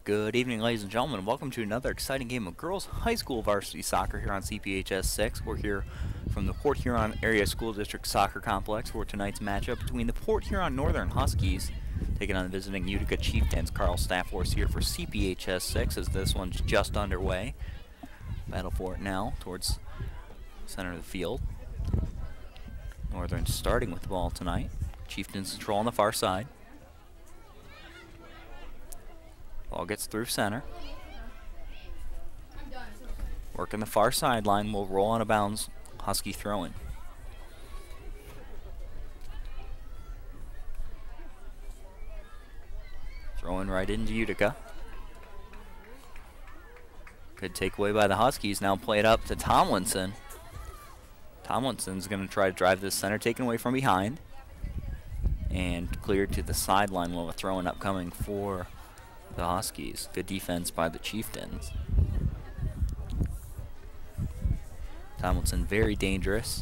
Good evening, ladies and gentlemen. Welcome to another exciting game of girls high school varsity soccer here on CPHS 6. We're here from the Port Huron Area School District Soccer Complex for tonight's matchup between the Port Huron Northern Huskies taking on the visiting Utica Chieftains. Carl Stafford's here for CPHS 6 as this one's just underway. Battle for it now towards center of the field. Northern starting with the ball tonight. Chieftains control on the far side. Ball gets through center. Working the far sideline, will roll out of bounds. Husky throwing. Throwing right into Utica. Good takeaway by the Huskies. Now play it up to Tomlinson. Tomlinson's going to try to drive this center, taken away from behind. And cleared to the sideline while a throwing upcoming for the Huskies. Good defense by the Chieftains. Tomlinson very dangerous.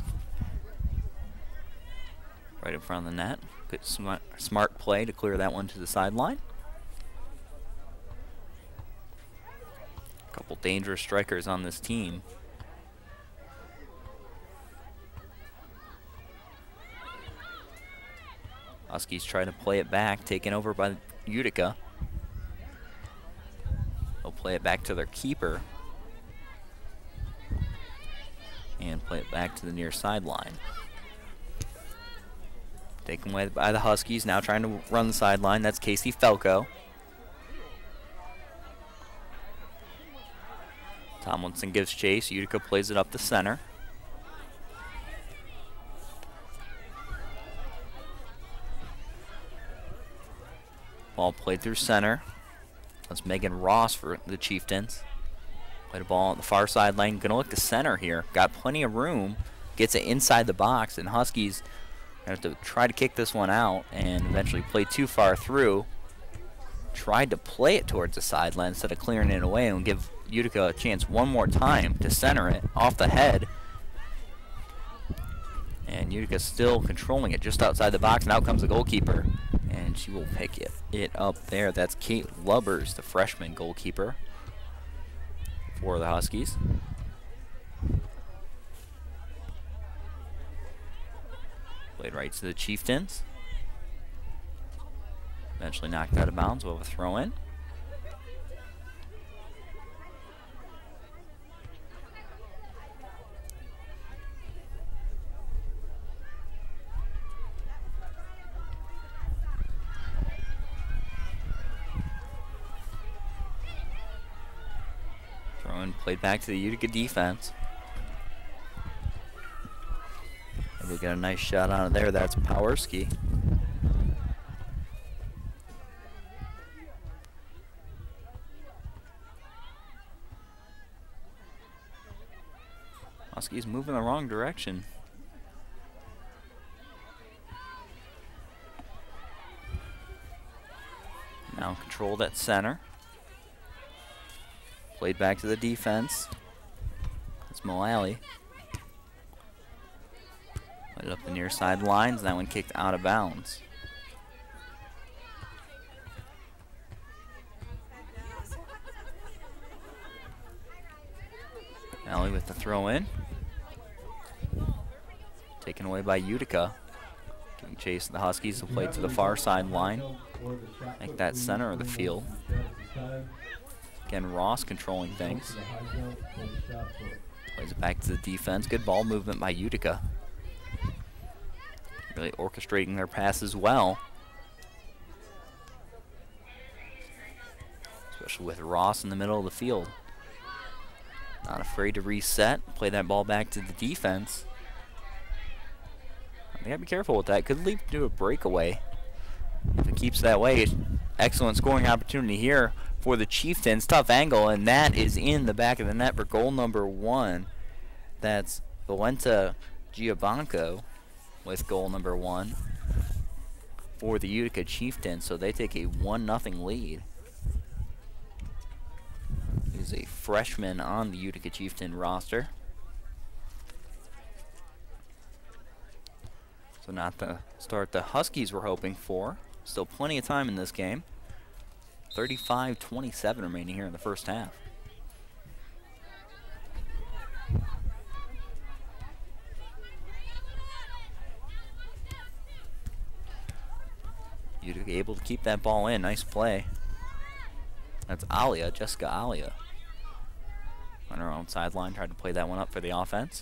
Right in front of the net. Good smart play to clear that one to the sideline. Couple dangerous strikers on this team. Huskies try to play it back, taken over by Utica. They'll play it back to their keeper and play it back to the near sideline. Taken away by the Huskies, now trying to run the sideline. That's Casey Felco. Tomlinson gives chase. Utica plays it up the center. Ball played through center. That's Megan Ross for the Chieftains. Played a ball on the far sideline. Gonna look to center here. Got plenty of room. Gets it inside the box, and Huskies have to try to kick this one out and eventually play too far through. Tried to play it towards the sideline instead of clearing it away and give Utica a chance one more time to center it off the head. And Utica still controlling it just outside the box, and out comes the goalkeeper. And she will pick it up there. That's Kate Lubbers, the freshman goalkeeper for the Huskies. Played right to the Chieftains. Eventually knocked out of bounds. We'll have a throw in. Played back to the Utica defense. And we got a nice shot out of there. That's Powerski. Huskies moving the wrong direction. Now controlled at center. Played back to the defense. That's Mullally. Played up the near side lines. That one kicked out of bounds. Mullally with the throw in. Taken away by Utica. Giving chase to the Huskies to play to the far sideline. Make that center of the field. Again, Ross controlling things. Plays it back to the defense. Good ball movement by Utica. Really orchestrating their passes well. Especially with Ross in the middle of the field. Not afraid to reset. Play that ball back to the defense. They gotta be careful with that. Could lead to a breakaway. If it keeps that way, excellent scoring opportunity here for the Chieftains. Tough angle, and that is in the back of the net for goal number 1. That's Valenta Giovanco with goal number 1 for the Utica Chieftains. So they take a 1-0 lead. He's a freshman on the Utica Chieftain roster. So not the start the Huskies were hoping for. Still plenty of time in this game. 35-27 remaining here in the first half. Utica able to keep that ball in. Nice play. That's Alia, Jessica Alia. On her own sideline, tried to play that one up for the offense.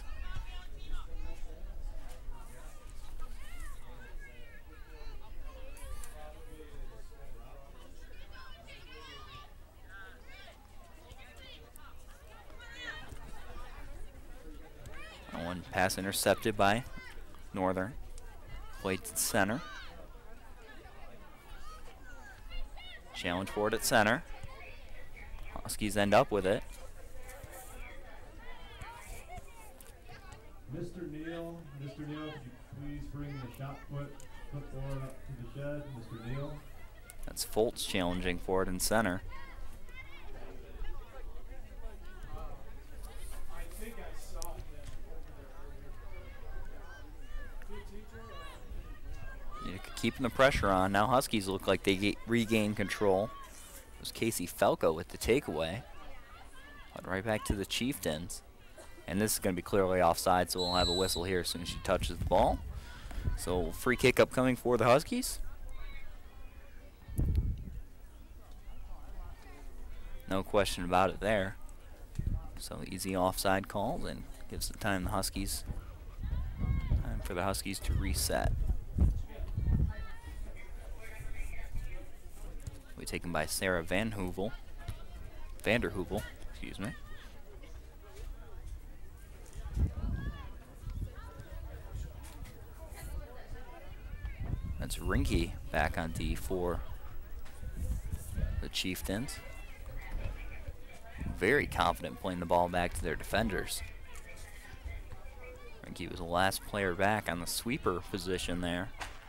One pass intercepted by Northern. Played to center. Challenge for it at center. Huskies end up with it. Mr. Neal, could you please bring the shot footboard up to the shed, Mr. Neal? That's Foltz challenging for it in center. Keeping the pressure on. Now Huskies look like they regain control. It was Casey Falco with the takeaway. But right back to the Chieftains. And this is going to be clearly offside, so we'll have a whistle here as soon as she touches the ball. So free kick upcoming for the Huskies. No question about it there. So easy offside calls and gives the time for the Huskies to reset. Will be taken by Sarah Vanderhoevel, excuse me. That's Rinke back on D for the Chieftains. Very confident playing the ball back to their defenders. Rinke was the last player back on the sweeper position there.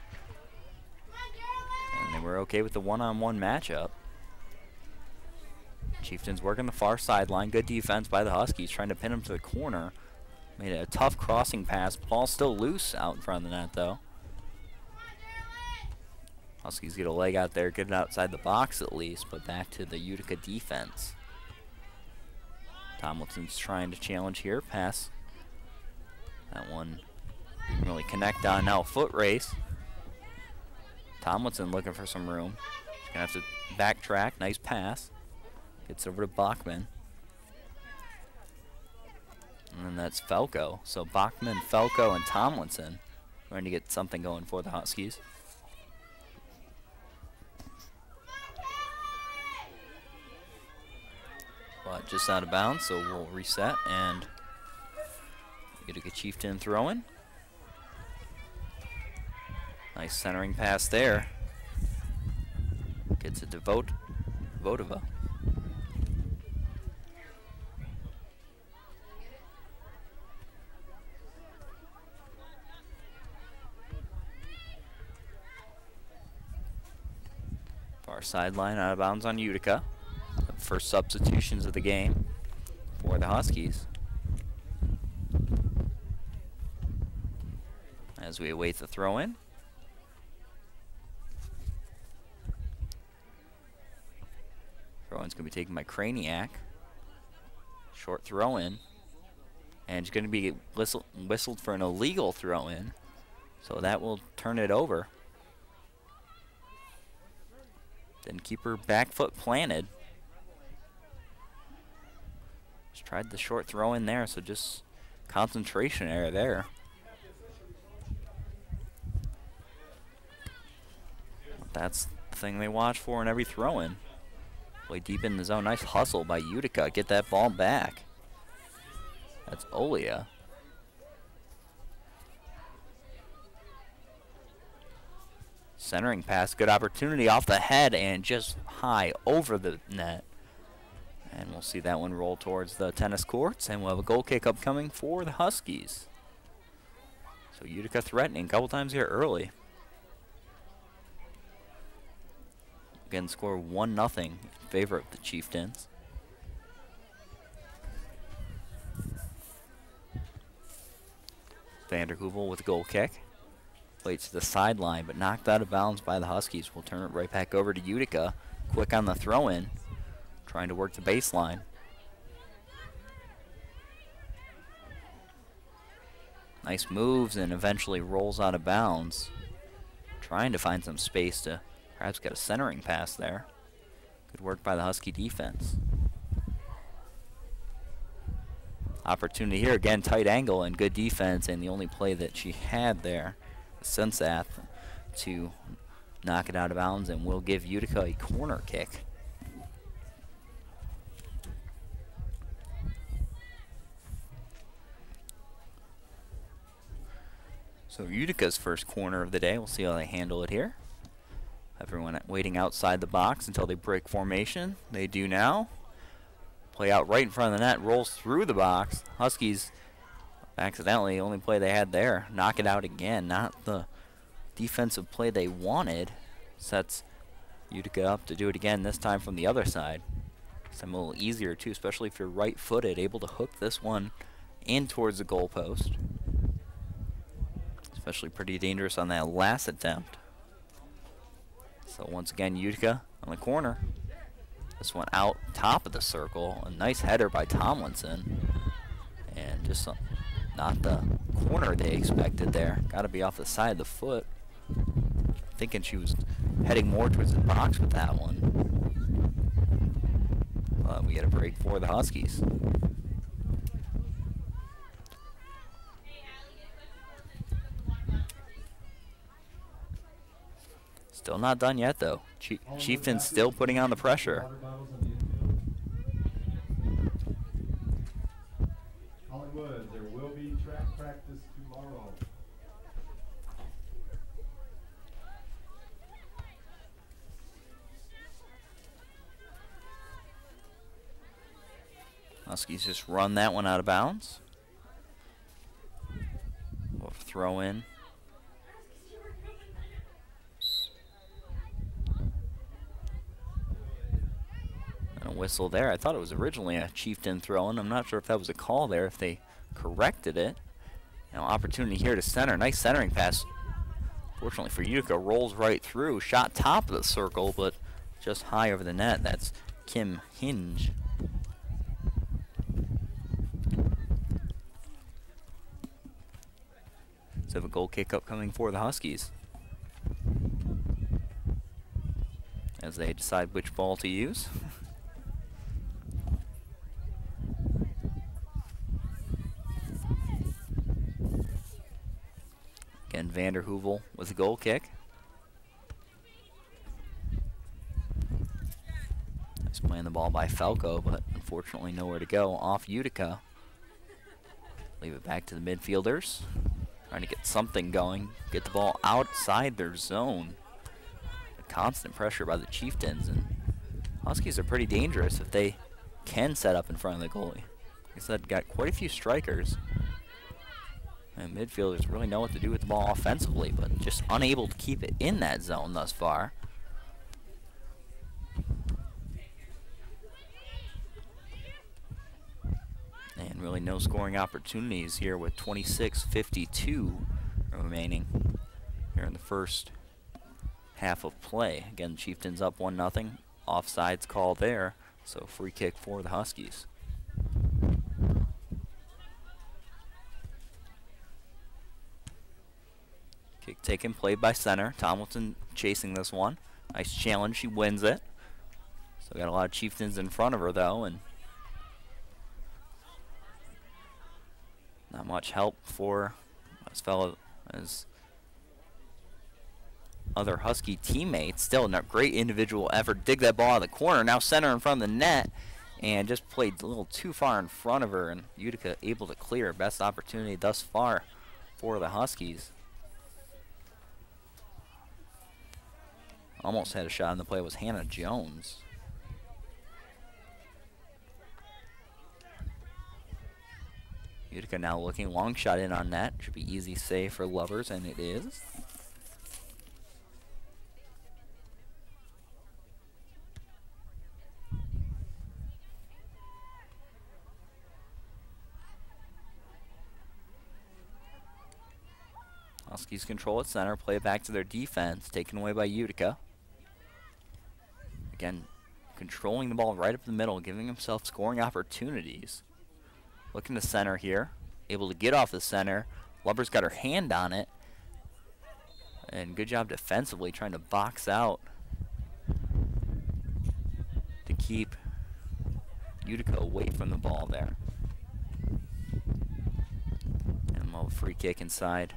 And they were okay with the one-on-one matchup. Chieftains working the far sideline. Good defense by the Huskies, trying to pin him to the corner. Made it a tough crossing pass. Ball still loose out in front of the net, though. Huskies get a leg out there, get it outside the box at least, but back to the Utica defense. Tomlinson's trying to challenge here. Pass. That one didn't really connect on. Now a foot race. Tomlinson looking for some room. He's going to have to backtrack. Nice pass. Gets over to Bachman. And then that's Falco. So Bachman, Falco, and Tomlinson trying to get something going for the Huskies. But just out of bounds, so we'll reset and Utica Chieftain throw-in. Nice centering pass there. Gets it to Vodova. Far sideline, out of bounds on Utica. The first substitutions of the game for the Huskies. As we await the throw-in. Throw-in's going to be taken by Craniac. Short throw-in. And it's going to be whistled for an illegal throw-in. So that will turn it over. Then keeper back foot planted. Just tried the short throw in there, so just concentration error there. That's the thing they watch for in every throw in. Play deep in the zone. Nice hustle by Utica. Get that ball back. That's Olia. Centering pass, good opportunity off the head and just high over the net. And we'll see that one roll towards the tennis courts, and we'll have a goal kick upcoming for the Huskies. So Utica threatening a couple times here early. Again, score 1-0 in favor of the Chieftains. Vanderhoevel with a goal kick. Played to the sideline, but knocked out of bounds by the Huskies. We'll turn it right back over to Utica. quick on the throw-in, trying to work the baseline. Nice moves and eventually rolls out of bounds. Trying to find some space to perhaps get a centering pass there. Good work by the Husky defense. Opportunity here, again, tight angle and good defense, and the only play that she had there, Sensath, to knock it out of bounds, and will give Utica a corner kick. So Utica's first corner of the day. We'll see how they handle it here. Everyone waiting outside the box until they break formation. They do now. Play out right in front of the net, rolls through the box. Huskies accidentally, only play they had there. Knock it out again, not the defensive play they wanted. Sets Utica up to do it again, this time from the other side. This time a little easier too, especially if you're right-footed, able to hook this one in towards the goalpost. Especially pretty dangerous on that last attempt. So once again, Utica on the corner. This one out top of the circle. A nice header by Tomlinson. And just not the corner they expected there. Got to be off the side of the foot. Thinking she was heading more towards the box with that one. We get a break for the Huskies. Still not done yet, though. Chieftain's still putting on the pressure. Hollywood, there will be track practice tomorrow. Huskies just run that one out of bounds. We'll throw in. A whistle there. I thought it was originally a Chieftain throw-in. I'm not sure if that was a call there, if they corrected it. Now opportunity here to center. Nice centering pass. Fortunately for Utica, rolls right through. Shot top of the circle, but just high over the net. That's Kim Hinge. So a goal kick upcoming for the Huskies, as they decide which ball to use. Again, Vanderhoevel with a goal kick. Nice playing the ball by Falco, but unfortunately nowhere to go. Off Utica. Leave it back to the midfielders. Trying to get something going. Get the ball outside their zone. A constant pressure by the Chieftains. And Huskies are pretty dangerous if they can set up in front of the goalie. Like I said, got quite a few strikers. And midfielders really know what to do with the ball offensively, but just unable to keep it in that zone thus far. And really no scoring opportunities here with 26:52 remaining here in the first half of play. Again, Chieftains up 1-0. Offsides call there, so free kick for the Huskies. Kick taken, played by center. Tomlinson chasing this one. Nice challenge, she wins it. So got a lot of Chieftains in front of her though, and not much help for as other Husky teammates. Still a great individual effort. Dig that ball out of the corner. Now center in front of the net, and just played a little too far in front of her, and Utica able to clear. Best opportunity thus far for the Huskies. Almost had a shot in the play was Hannah Jones. Utica now looking, long shot in on net. Should be easy save for Lovers, and it is. Huskies control at center, play it back to their defense, taken away by Utica. Again, controlling the ball right up the middle, giving himself scoring opportunities. Looking to center here. Able to get off the center. Lubber's got her hand on it. And good job defensively trying to box out to keep Utica away from the ball there. And a little free kick inside.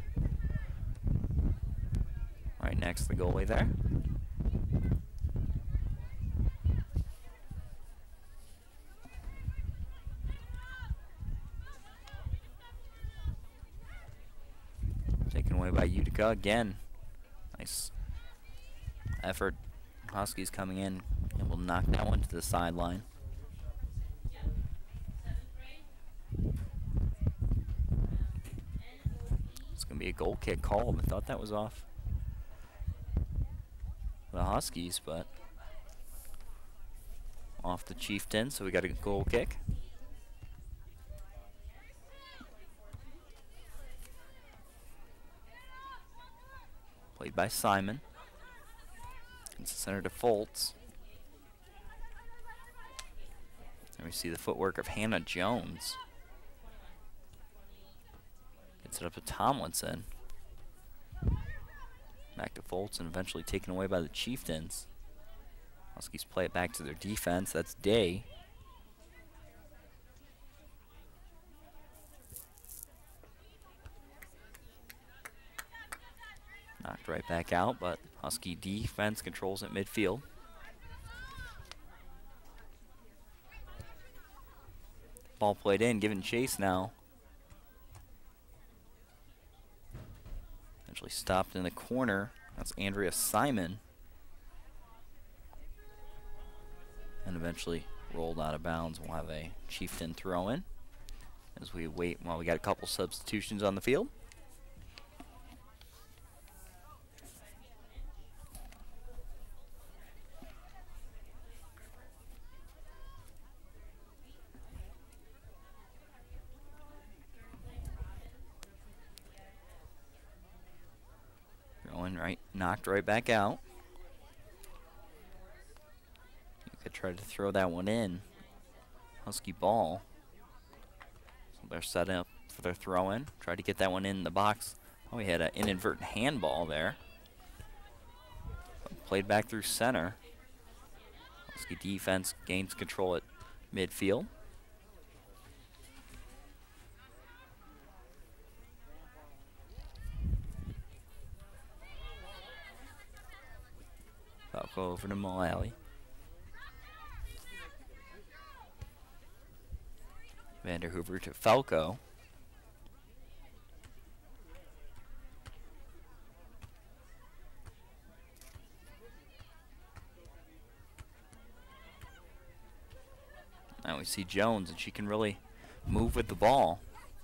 Right next to the goalie there. Taken away by Utica again. Nice effort. Huskies coming in and will knock that one to the sideline. It's going to be a goal kick called. I thought that was off the Huskies, but off the Chieftains, so we got a goal kick. Played by Simon. It's center to Foltz. And we see the footwork of Hannah Jones. Gets it up to Tomlinson. Back to Foltz and eventually taken away by the Chieftains. Huskies play it back to their defense. That's Day. Knocked right back out, but Husky defense controls at midfield. Ball played in, given chase now. Eventually stopped in the corner. That's Andrea Simon. And eventually rolled out of bounds. We'll have a Chieftain throw in as we wait while we got a couple substitutions on the field. Knocked right back out. You could try to throw that one in. Husky ball. So they're set up for their throw in. Try to get that one in the box. Oh, we had an inadvertent handball there. Played back through center. Husky defense gains control at midfield. Falco over to Mullally. Vanderhoover to Falco. Now we see Jones, and she can really move with the ball.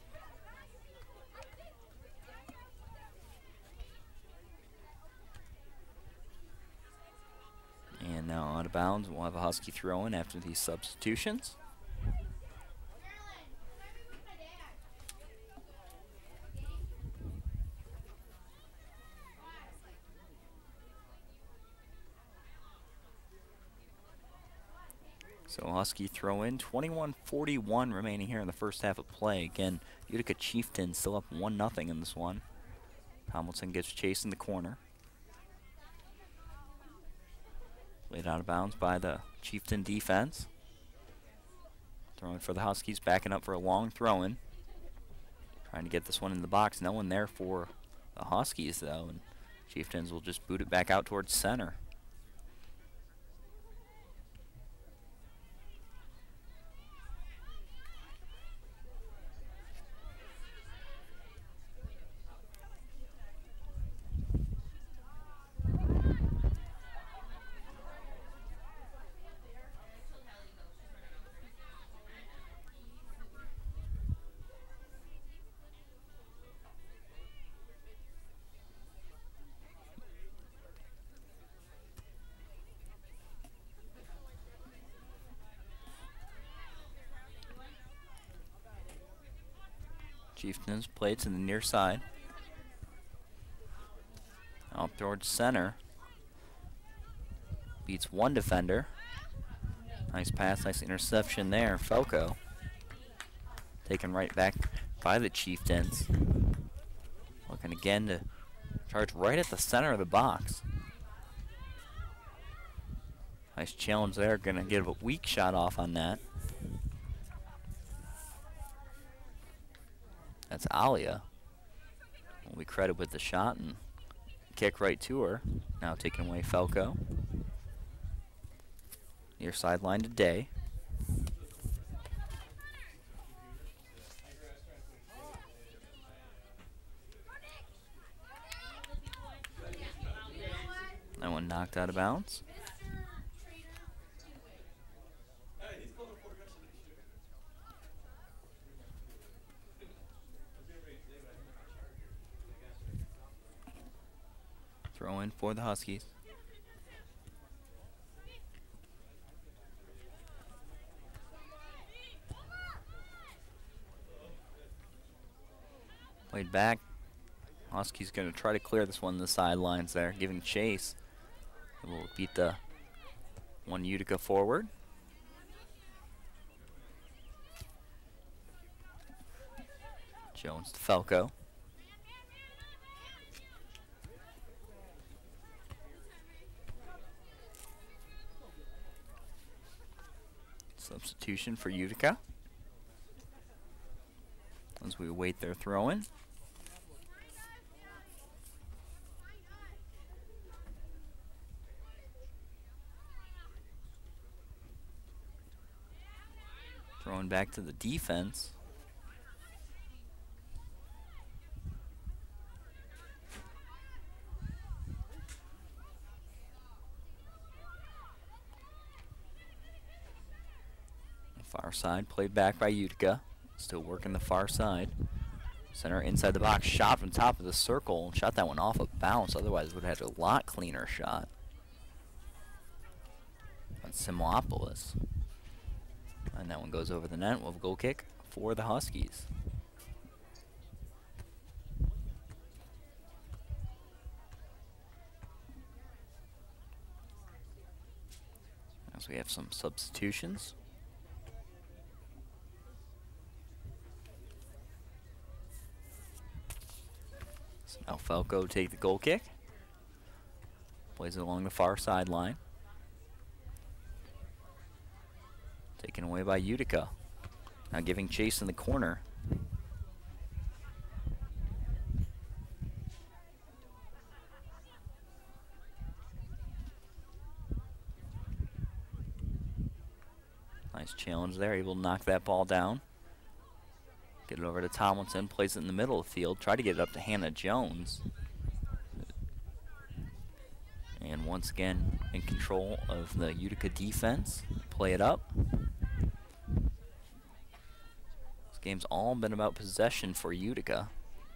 And now out of bounds. We'll have a Husky throw in after these substitutions. So Husky throw in. 21-41 remaining here in the first half of play. Again, Utica Chieftains still up 1-0 in this one. Tomlinson gets chased in the corner. Laid out of bounds by the Chieftain defense. Throwing for the Huskies, backing up for a long throw-in. Trying to get this one in the box. No one there for the Huskies, though. And Chieftains will just boot it back out towards center. Chieftains play it to the near side. Up towards center. beats one defender. Nice pass, nice interception there. Falco taken right back by the Chieftains. Looking again to charge right at the center of the box. Nice challenge there. Going to get a weak shot off on that. That's Alia. Will be credited with the shot and kick right to her. Now taking away Falco. Near sideline to Day. That one knocked out of bounds. Throw in for the Huskies. Played back. Huskies going to try to clear this one to the sidelines there, giving chase. We'll beat the one Utica forward. Jones to Falco. Substitution for Utica as we await their throw-in. Throwing back to the defense. Far side played back by Utica. Still working the far side. Center inside the box. Shot from top of the circle. Shot that one off of bounce. Otherwise would have had a lot cleaner shot. That's Simopoulos. And that one goes over the net. We'll have a goal kick for the Huskies. As we have some substitutions. So now Falco take the goal kick. Plays it along the far sideline. Taken away by Utica. Now giving chase in the corner. Nice challenge there, able to knock that ball down. Get it over to Tomlinson, plays it in the middle of the field. Try to get it up to Hannah Jones. And once again in control of the Utica defense. Play it up. This game's all been about possession for Utica.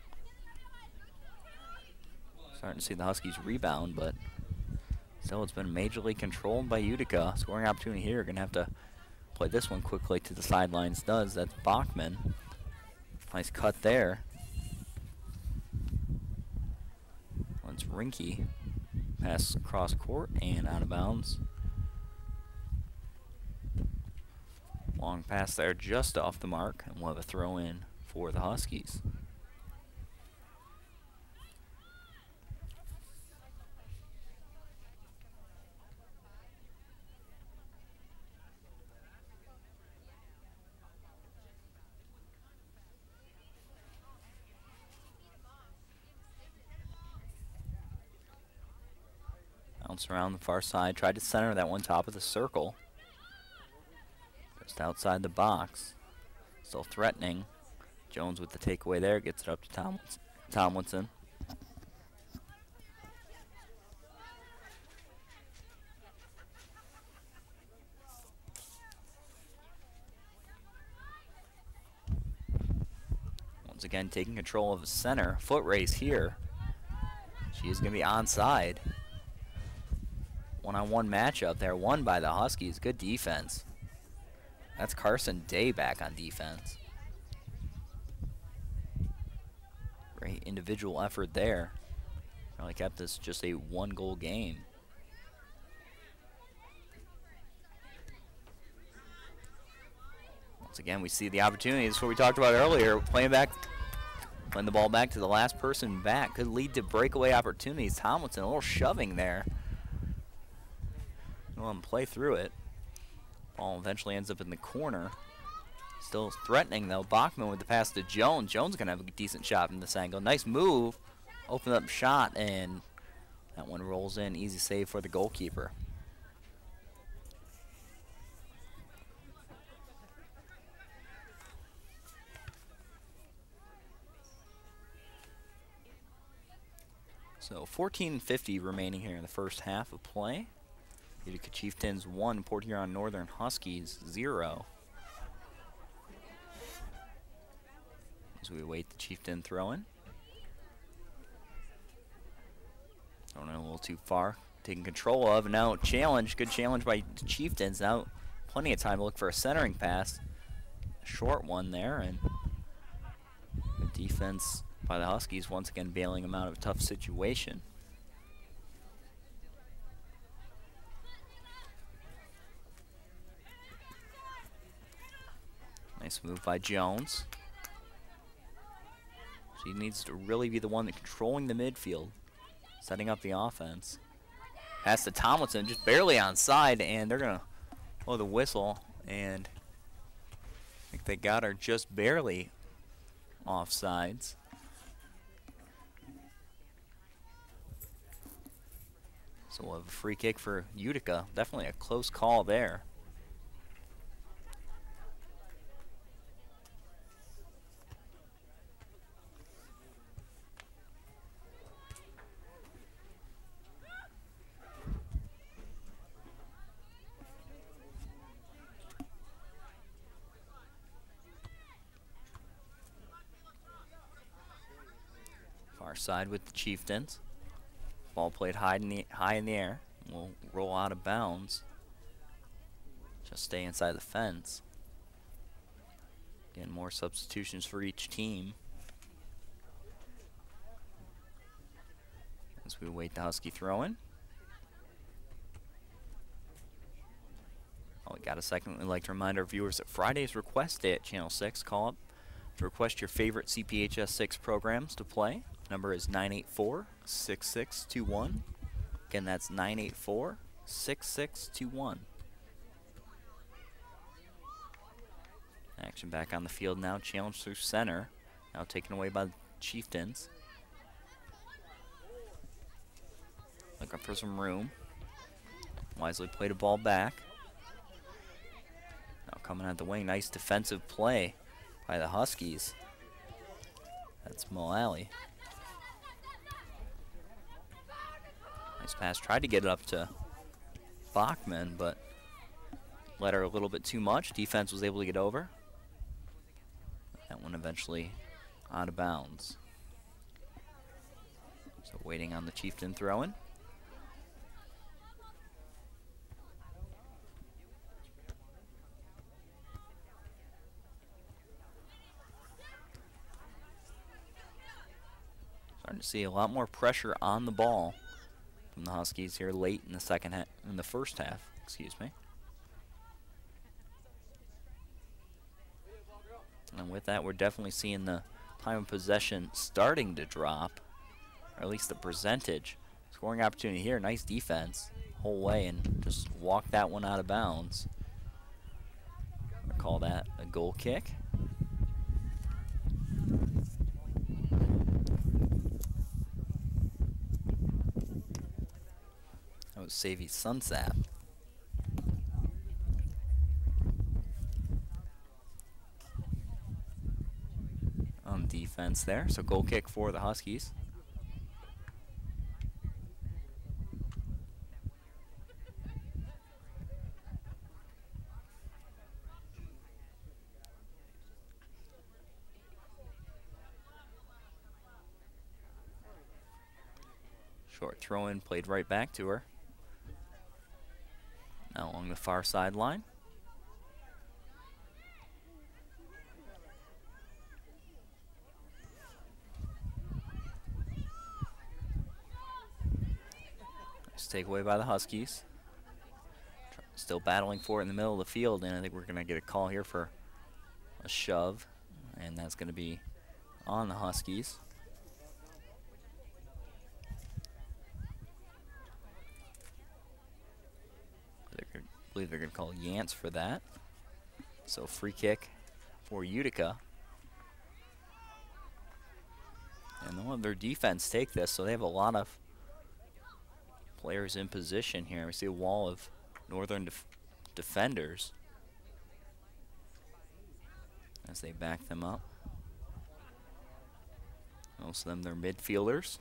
Starting to see the Huskies rebound, but still it's been majorly controlled by Utica. Scoring opportunity here. Gonna have to play this one quickly to the sidelines. Does. That's Bachman. Nice cut there. Once Rinke. Pass across court and out of bounds. Long pass there just off the mark, and we'll have a throw in for the Huskies. Bounce around the far side, tried to center that one top of the circle. Just outside the box. Still threatening. Jones with the takeaway there, gets it up to Tomlinson. Once again taking control of the center. Foot race here. She is going to be onside. One-on-one matchup there, won by the Huskies. Good defense. That's Carson Day back on defense. Great individual effort there. Really kept this just a one-goal game. Once again, we see the opportunity. This is what we talked about earlier. Playing the ball back to the last person back could lead to breakaway opportunities. Tomlinson, a little shoving there. Well, play through it. Ball eventually ends up in the corner. Still threatening, though. Bachman with the pass to Jones. Jones going to have a decent shot from this angle. Nice move. Open up shot, and that one rolls in. Easy save for the goalkeeper. So 14:50 remaining here in the first half of play. Utica Chieftains 1, Port Huron Northern Huskies 0. As we await the Chieftain throw-in. Thrown in a little too far. Taking control of, and now challenge. Good challenge by the Chieftains. Now plenty of time to look for a centering pass. A short one there, and good defense by the Huskies, once again bailing them out of a tough situation. Nice move by Jones. She needs to really be the one that controlling the midfield, setting up the offense. Pass to Tomlinson, just barely onside, and they're going to blow the whistle, and I think they got her just barely offsides. So we'll have a free kick for Utica. Definitely a close call there. Far side with the Chieftains. Ball played high in the air. Will roll out of bounds. Just stay inside the fence. Again, more substitutions for each team. As we await the Husky throw-in. Oh, we got a second. We'd like to remind our viewers that Friday's request day at Channel 6. Call up to request your favorite CPHS 6 programs to play. Number is 984-6621. Again, that's 984-6621. Action back on the field now. Challenge through center. Now taken away by the Chieftains. Looking for some room. Wisely played a ball back. Now coming out the wing. Nice defensive play by the Huskies. That's Mullally. Nice pass. Tried to get it up to Bachman, but let her a little bit too much. Defense was able to get over. That one eventually out of bounds. So waiting on the Chieftain throw-in. Starting to see a lot more pressure on the ball from the Huskies here late in the first half, excuse me. And with that, we're definitely seeing the time of possession starting to drop, or at least the percentage. Scoring opportunity here, nice defense whole way, and just walk that one out of bounds. I'm gonna call that a goal kick. That was Savvy Sunsap. On defense there, so goal kick for the Huskies. Short throw-in played right back to her. Now along the far sideline. Nice takeaway by the Huskies. Still battling for it in the middle of the field, and I think we're going to get a call here for a shove, and that's going to be on the Huskies. I believe they're going to call Yance for that. So free kick for Utica. And they'll have their defense take this, so they have a lot of players in position here. We see a wall of Northern defenders as they back them up. Most of them, they're midfielders.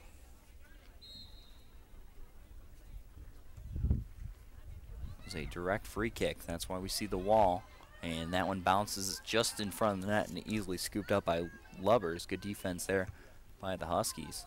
It's a direct free kick. That's why we see the wall. And that one bounces just in front of the net and easily scooped up by Lubbers. Good defense there by the Huskies.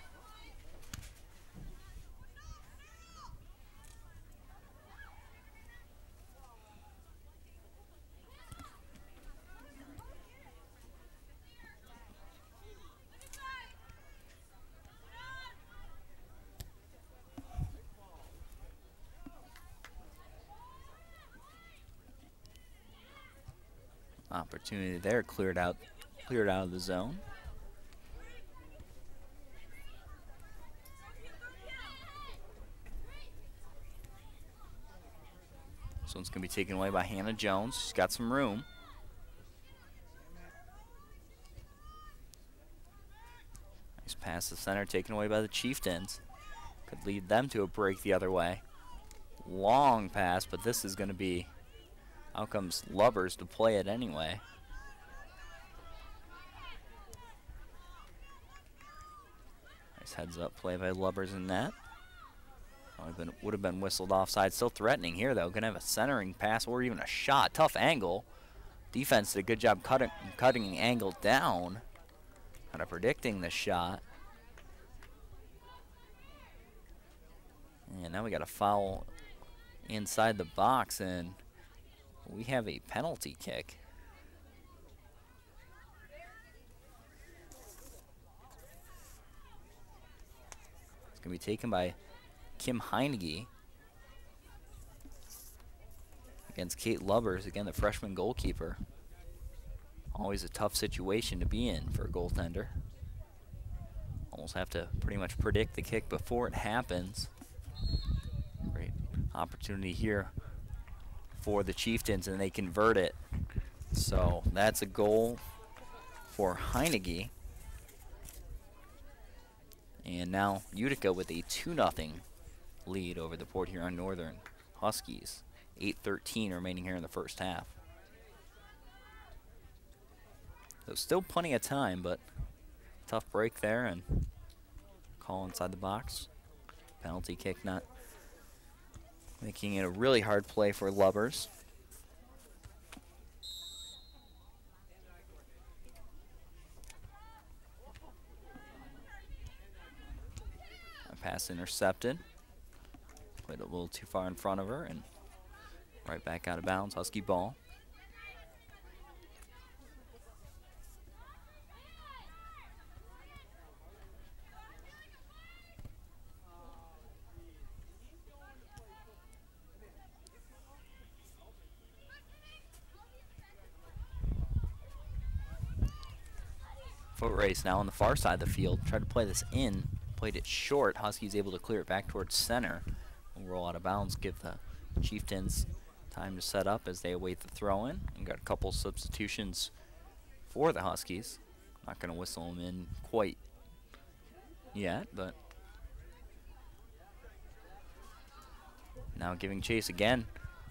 Opportunity there, cleared out of the zone. This one's going to be taken away by Hannah Jones. She's got some room. Nice pass to center, taken away by the Chieftains. Could lead them to a break the other way. Long pass, but this is going to be, out comes Lubbers to play it anyway. Nice heads up play by Lubbers in net. Would have been whistled offside. Still threatening here, though. Going to have a centering pass or even a shot. Tough angle. Defense did a good job cutting the angle down. Kind of predicting the shot. And now we got a foul inside the box, and we have a penalty kick. It's going to be taken by Kim Heinege against Kate Lubbers, again the freshman goalkeeper. Always a tough situation to be in for a goaltender. Almost have to pretty much predict the kick before it happens. Great opportunity here for the Chieftains, and they convert it. So that's a goal for Heinege. And now Utica with a 2-0 lead over the Port Huron Northern Huskies. 8:13 remaining here in the first half. So still plenty of time, but tough break there and call inside the box. Penalty kick not making it a really hard play for Lubbers. A pass intercepted. Played a little too far in front of her and right back out of bounds. Husky ball. Foot race now on the far side of the field. Tried to play this in. Played it short. Huskies able to clear it back towards center. We'll roll out of bounds. Give the Chieftains time to set up as they await the throw-in. And got a couple substitutions for the Huskies. Not going to whistle them in quite yet, but now giving chase again.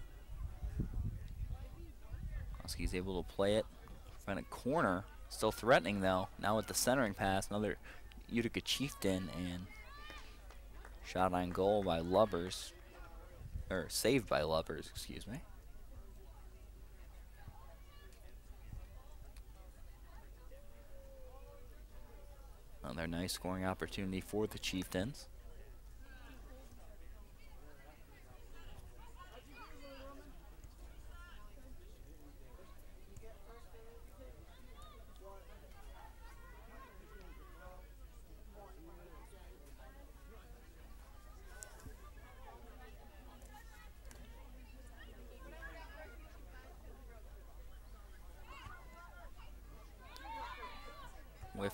Huskies able to play it. Find a corner. Still threatening though. Now with the centering pass, another Utica Chieftain, and shot on goal by Lubbers, or saved by Lubbers, excuse me. Another nice scoring opportunity for the Chieftains.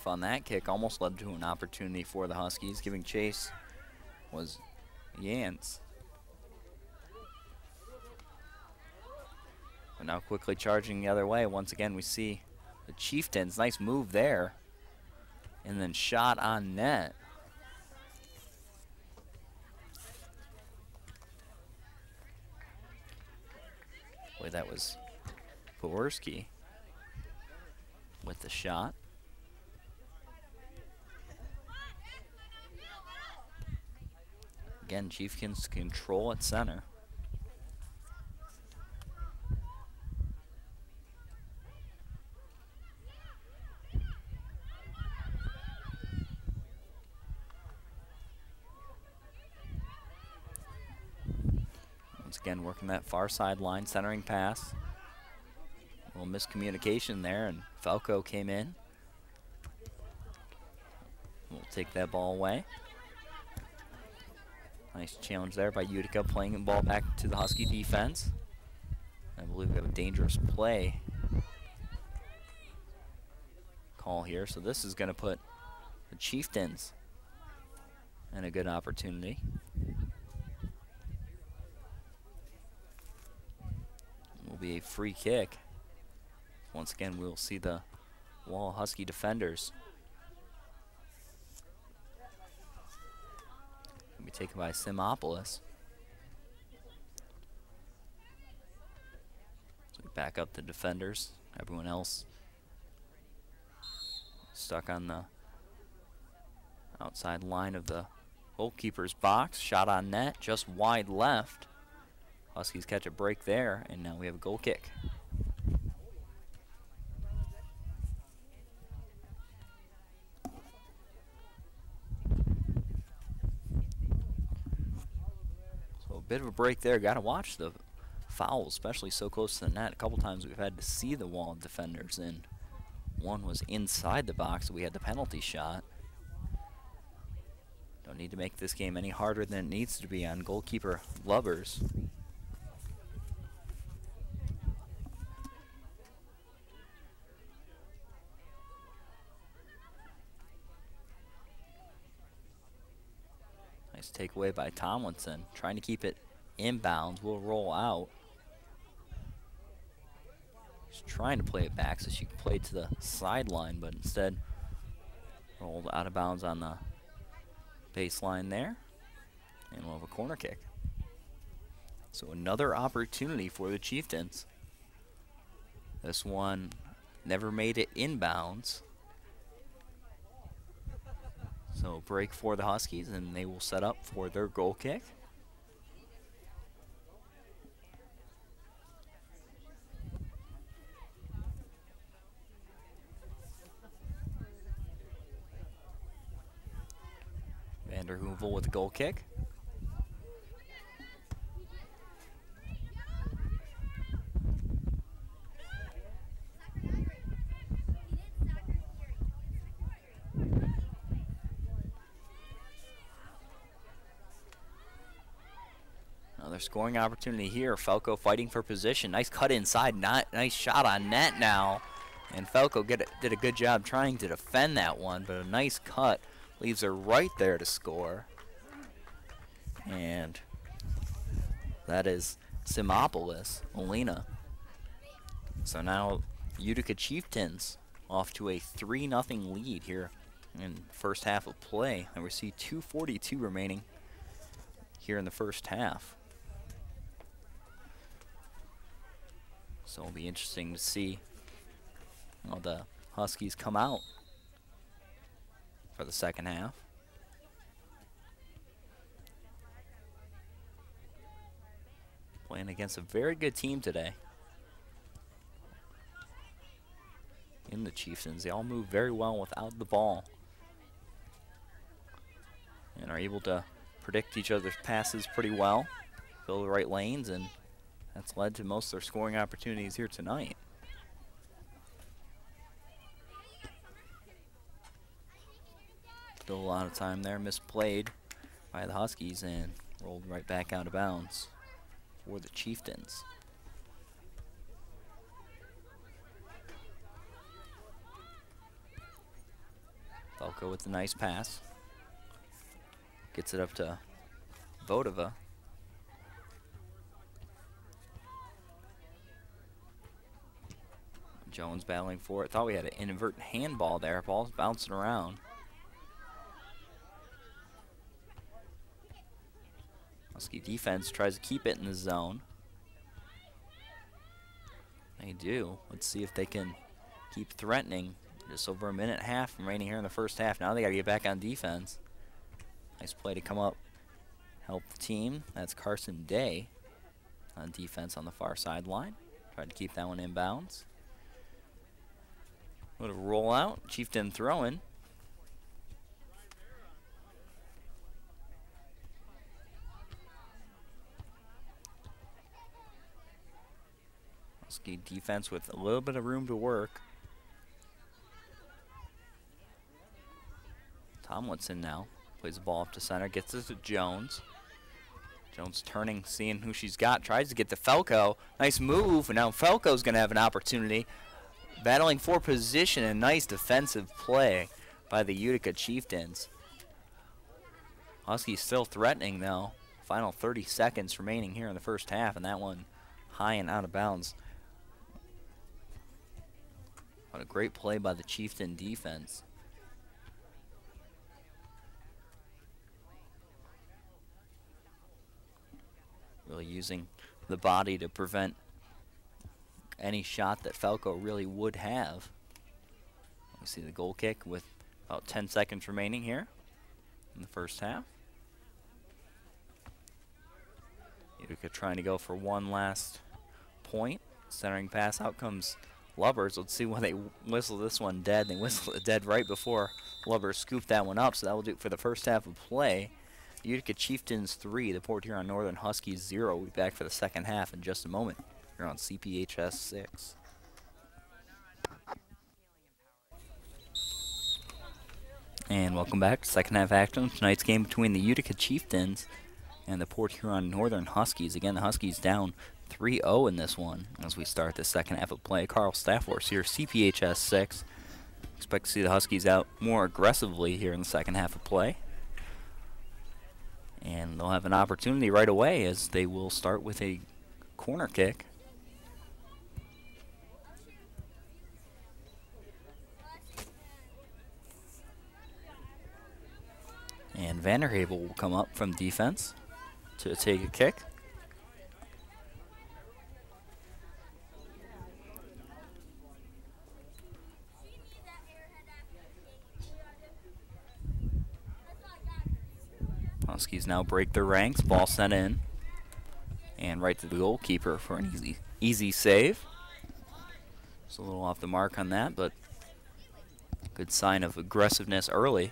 off on that kick. Almost led to an opportunity for the Huskies. Giving chase was Yance. But now quickly charging the other way. Once again, we see the Chieftains. Nice move there. And then shot on net. Boy, that was Peworski with the shot. Again, Chieftains control at center. Once again, working that far sideline, centering pass. A little miscommunication there, and Falco came in. We'll take that ball away. Nice challenge there by Utica, playing the ball back to the Husky defense. I believe we have a dangerous play call here, so this is going to put the Chieftains in a good opportunity. Will be a free kick. Once again, we'll see the Wall Husky defenders. Will be taken by Simopolis. So we back up the defenders. Everyone else stuck on the outside line of the goalkeeper's box. Shot on net, just wide left. Huskies catch a break there, and now we have a goal kick. So a bit of a break there. Got to watch the foul, especially so close to the net. A couple times we've had to see the Wall defenders, and one was inside the box, so we had the penalty shot. Don't need to make this game any harder than it needs to be on goalkeeper lovers. Nice takeaway by Tomlinson, trying to keep it inbounds. Will roll out. She's trying to play it back so she can play it to the sideline, but instead rolled out of bounds on the baseline there, and we'll have a corner kick. So another opportunity for the Chieftains. This one never made it inbounds. So break for the Huskies, and they will set up for their goal kick. Vander Heuvel with the goal kick. Another scoring opportunity here. Falco fighting for position. Nice cut inside. Nice shot on net now. And Falco did a good job trying to defend that one, but a nice cut leaves her right there to score. And that is Simopolis, Molina. So now Utica Chieftains off to a 3-0 lead here in first half of play. And we see 2:42 remaining here in the first half. So it'll be interesting to see how the Huskies come out for the second half. Playing against a very good team today in the Chieftains. They all move very well without the ball and are able to predict each other's passes pretty well, fill the right lanes, and that's led to most of their scoring opportunities here tonight. Still a lot of time there, misplayed by the Huskies and rolled right back out of bounds for the Chieftains. Falco with the nice pass. Gets it up to Vodova. Jones battling for it. Thought we had an inadvertent handball there. Ball's bouncing around. Husky defense tries to keep it in the zone. They do. Let's see if they can keep threatening. Just over a minute and a half remaining here in the first half. Now they got to get back on defense. Nice play to come up, help the team. That's Carson Day on defense on the far sideline. Tried to keep that one in bounds. Little rollout. Chieftain throwing. Husky defense with a little bit of room to work. Tomlinson now plays the ball up to center, gets it to Jones. Jones turning, seeing who she's got, tries to get to Falco. Nice move, and now Falco's going to have an opportunity. Battling for position, and nice defensive play by the Utica Chieftains. Huskies still threatening though. Final 30 seconds remaining here in the first half, and that one high and out of bounds. What a great play by the Chieftain defense. Really using the body to prevent any shot that Falco really would have. We see the goal kick with about 10 seconds remaining here in the first half. Utica trying to go for one last point. Centering pass, out comes Lubbers. Let's see when they whistle this one dead. They whistle it dead right before Lubbers scooped that one up, so that will do it for the first half of play. Utica Chieftains 3, the Port Huron Northern Huskies 0. We'll be back for the second half in just a moment. You're on CPHS 6. And welcome back to second half action. Tonight's game between the Utica Chieftains and the Port Huron Northern Huskies. Again, the Huskies down 3-0 in this one as we start the second half of play. Carl Staffors here, CPHS 6. Expect to see the Huskies out more aggressively here in the second half of play. And they'll have an opportunity right away as they will start with a corner kick. And Vanderhavel will come up from defense to take a kick. Huskies now break their ranks. Ball sent in. And right to the goalkeeper for an easy save. Just a little off the mark on that, but good sign of aggressiveness early.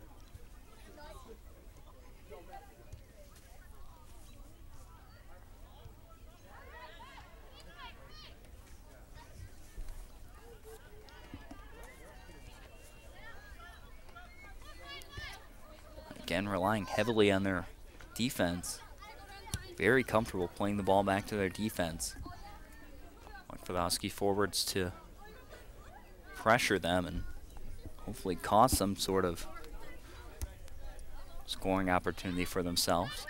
Again, relying heavily on their defense. Very comfortable playing the ball back to their defense. Like for the Husky forwards to pressure them and hopefully cause some sort of scoring opportunity for themselves.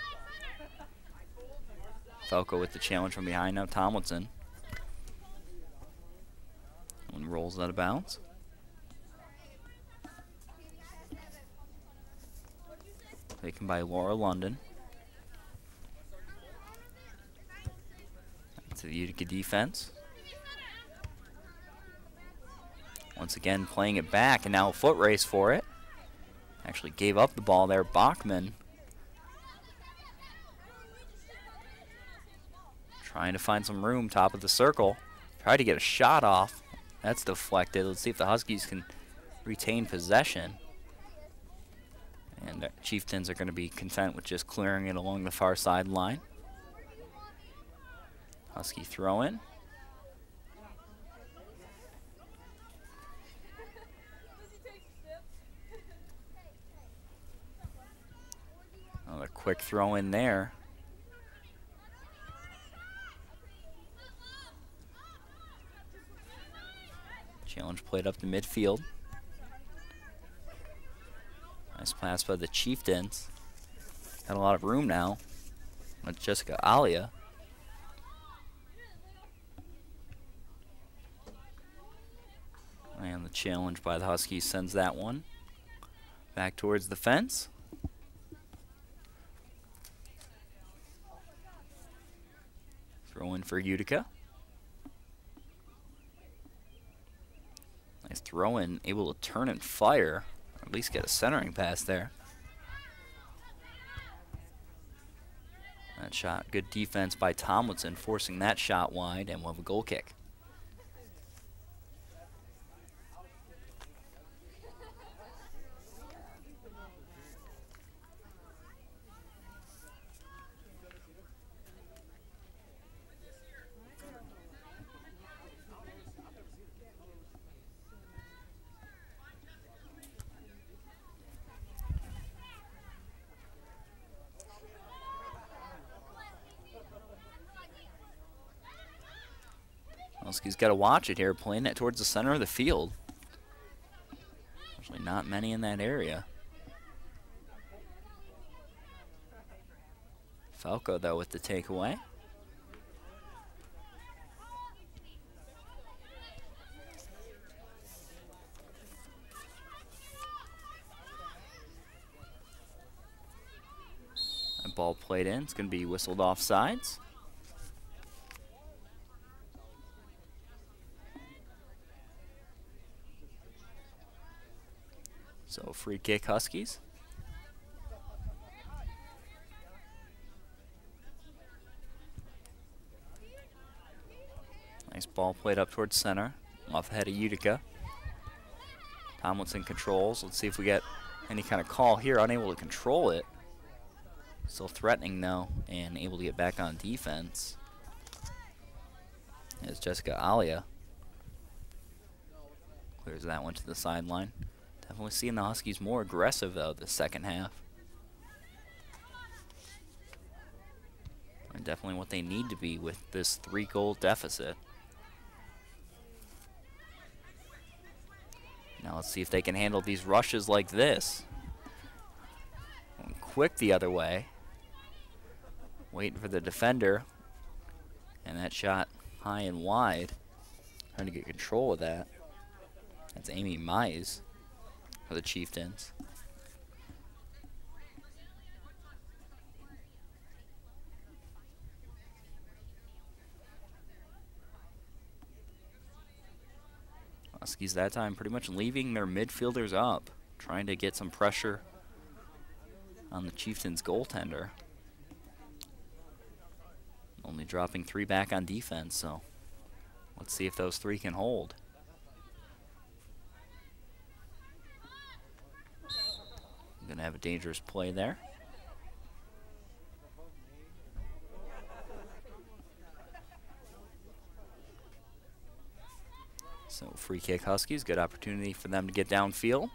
Falco with the challenge from behind now. Tomlinson. One rolls out of bounds. Taken by Laura London. To the Utica defense. Once again playing it back, and now a foot race for it. Actually gave up the ball there. Bachman trying to find some room, top of the circle. Tried to get a shot off. That's deflected. Let's see if the Huskies can retain possession. And the Chieftains are going to be content with just clearing it along the far sideline. Husky throw in. Another quick throw in there. Challenge played up to midfield. Nice pass by the Chieftains. Got a lot of room now with Jessica Alia. And the challenge by the Huskies sends that one back towards the fence. Throw in for Utica. Nice throw in, able to turn and fire, or at least get a centering pass there. That shot, good defense by Tomlinson, forcing that shot wide, and we'll have a goal kick. Huskies got to watch it here, playing it towards the center of the field. Actually, not many in that area. Falco, though, with the takeaway. That ball played in. It's going to be whistled off sides. So free kick Huskies. Nice ball played up towards center. Off the head of Utica. Tomlinson controls. Let's see if we get any kind of call here. Unable to control it. Still threatening though, and able to get back on defense. As Jessica Alia clears that one to the sideline. Definitely seeing the Huskies more aggressive, though, the second half. And definitely what they need to be with this 3-goal deficit. Now let's see if they can handle these rushes like this. Going quick the other way. Waiting for the defender. And that shot high and wide. Trying to get control of that. That's Amy Mize for the Chieftains. Huskies that time pretty much leaving their midfielders up, trying to get some pressure on the Chieftains goaltender. Only dropping 3 back on defense, so let's see if those 3 can hold. Gonna have a dangerous play there. So free kick Huskies, good opportunity for them to get downfield.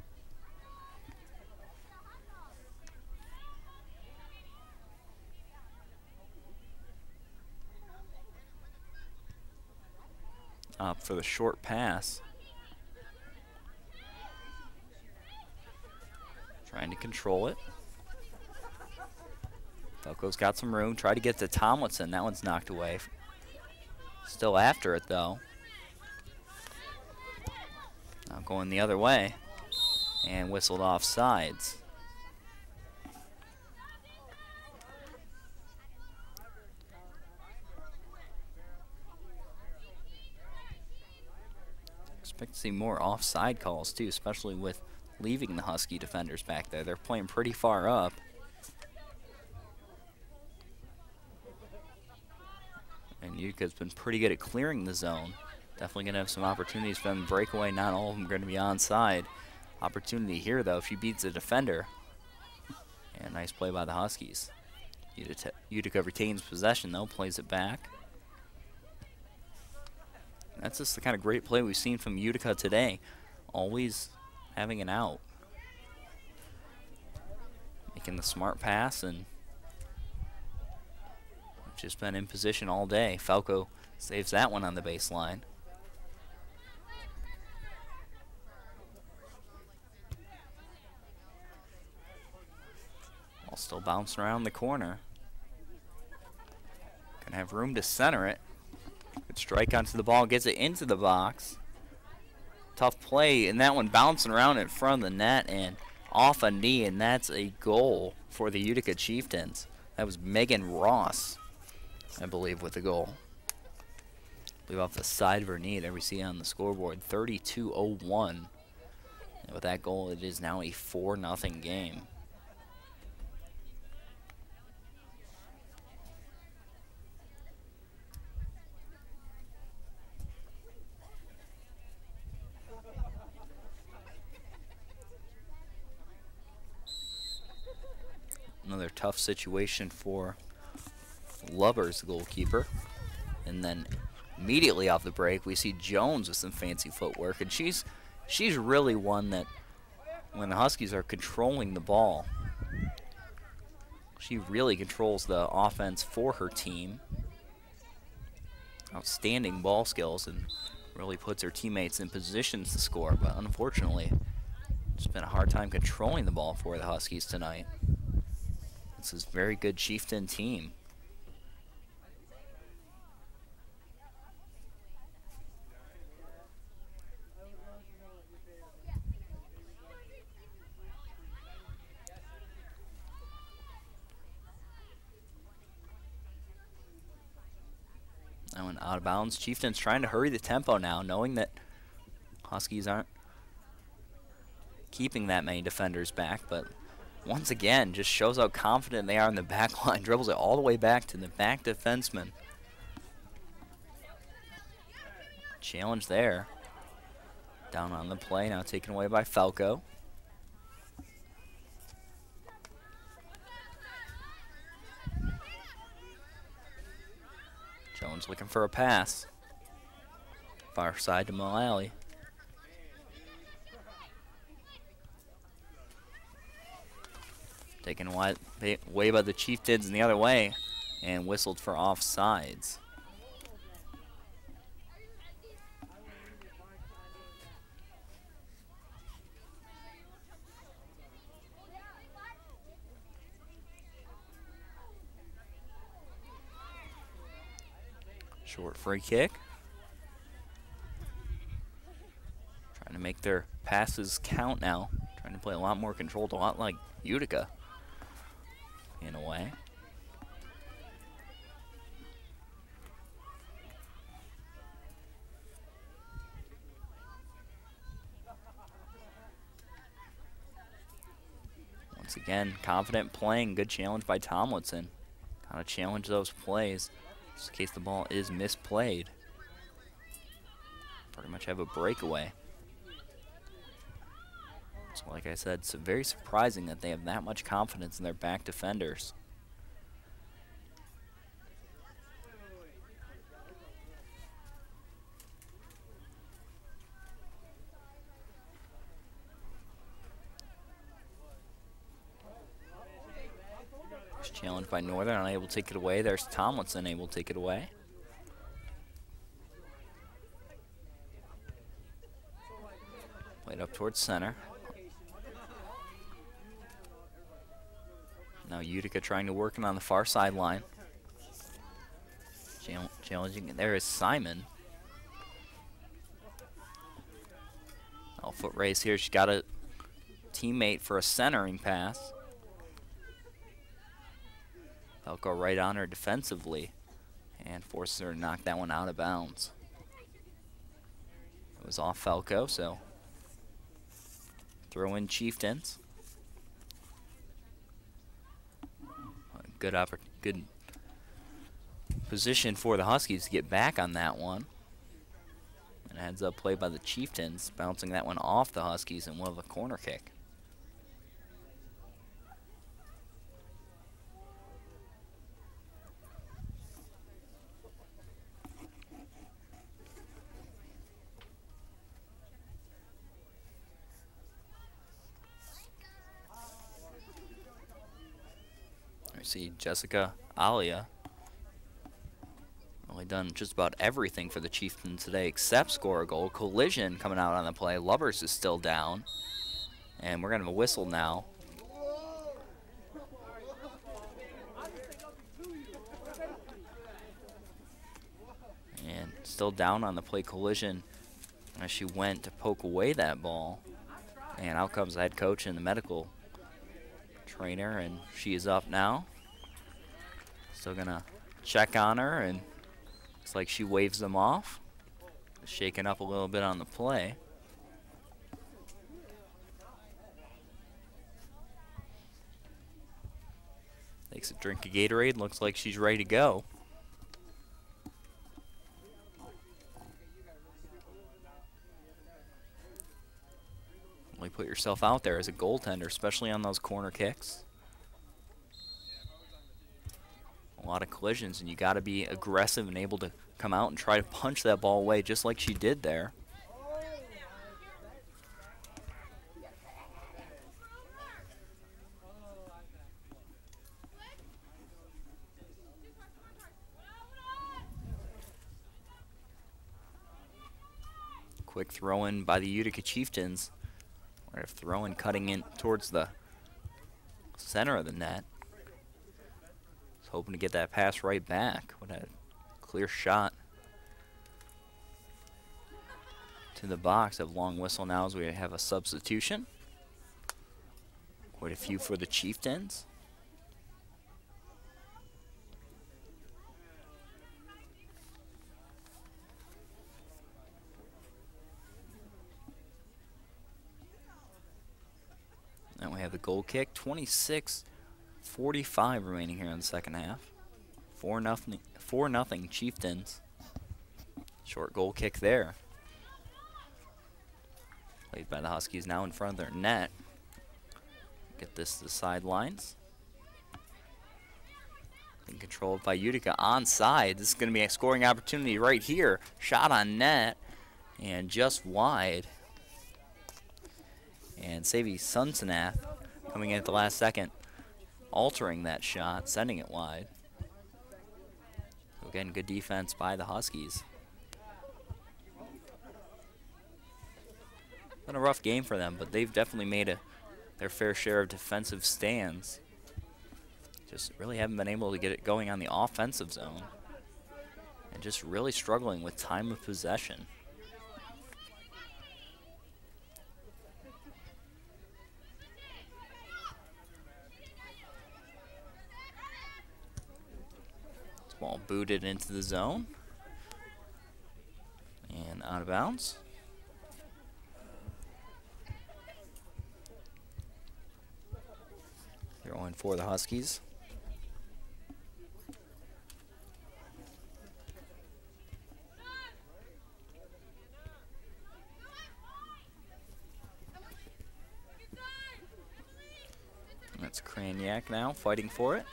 Up for the short pass. Trying to control it. Falco's got some room. Try to get to Tomlinson. That one's knocked away. Still after it, though. Now going the other way. And whistled off sides. Expect to see more offside calls, too, especially with leaving the Husky defenders back there. They're playing pretty far up. And Utica's been pretty good at clearing the zone. Definitely going to have some opportunities for them to break away. Not all of them going to be onside. Opportunity here, though, if she beats the defender. And nice play by the Huskies. Utica retains possession, though, plays it back. That's just the kind of great play we've seen from Utica today. Always having an out. Making the smart pass, and just been in position all day. Falco saves that one on the baseline. still bouncing around the corner. Gonna have room to center it. Good strike onto the ball, gets it into the box. Tough play, and that one bouncing around in front of the net and off a knee, and that's a goal for the Utica Chieftains. That was Megan Ross, I believe, with the goal. I believe off the side of her knee. There we see it on the scoreboard, 32-01. And with that goal, it is now a 4-0 game. Another tough situation for Lubbers, the goalkeeper. And then immediately off the break, we see Jones with some fancy footwork. And she's really one that, when the Huskies are controlling the ball, she really controls the offense for her team. Outstanding ball skills and really puts her teammates in positions to score. But unfortunately, it's been a hard time controlling the ball for the Huskies tonight. This is a very good Chieftain team. That one out of bounds. Chieftains trying to hurry the tempo now, knowing that Huskies aren't keeping that many defenders back, but once again, just shows how confident they are in the back line. Dribbles it all the way back to the back defenseman. Challenge there. Down on the play, now taken away by Falco. Jones looking for a pass. Far side to Mullally. Taken away by the Chieftains in the other way, and whistled for offsides. Short free kick. Trying to make their passes count now. Trying to play a lot more controlled, a lot like Utica, in a way. Once again, confident playing, good challenge by Tomlinson. Gotta challenge those plays, just in case the ball is misplayed. Pretty much have a breakaway. So like I said, it's very surprising that they have that much confidence in their back defenders. There's challenged by Northern, unable to take it away. There's Tomlinson able to take it away. Played up towards center. Now Utica trying to work it on the far sideline. Challenging. There is Simon. Oh, foot race here. She got a teammate for a centering pass. Falco right on her defensively and forces her to knock that one out of bounds. It was off Falco, so throw in Chieftains. Good position for the Huskies to get back on that one. And heads up play by the Chieftains, bouncing that one off the Huskies and will have a corner kick. We see Jessica Alia really done just about everything for the Chieftains today except score a goal. Collision coming out on the play. Lubbers is still down. And we're going to have a whistle now. still down on the play. Collision as she went to poke away that ball. And out comes the head coach and the medical trainer, and she is up now. Still gonna check on her, and looks like she waves them off. Shaking up a little bit on the play. Takes a drink of Gatorade, looks like she's ready to go. Really put yourself out there as a goaltender, especially on those corner kicks. A lot of collisions, and you got to be aggressive and able to come out and try to punch that ball away just like she did there. Quick throw in by the Utica Chieftains. Right of throw in, cutting in towards the center of the net. Was hoping to get that pass right back. What a clear shot to the box. A long whistle now as we have a substitution. Quite a few for the Chieftains. Now we have the goal kick. 26:45 remaining here in the second half. 4-0 Chieftains. Short goal kick there. Played by the Huskies now in front of their net. Get this to the sidelines. And controlled by Utica onside. This is going to be a scoring opportunity right here. Shot on net and just wide. And Savy Sunsenath coming in at the last second, altering that shot, sending it wide. So again, good defense by the Huskies. Been a rough game for them, but they've definitely made their fair share of defensive stands. Just really haven't been able to get it going on the offensive zone. And just really struggling with time of possession. Ball booted into the zone. And out of bounds. Throw in for the Huskies. And that's Kraniak now fighting for it.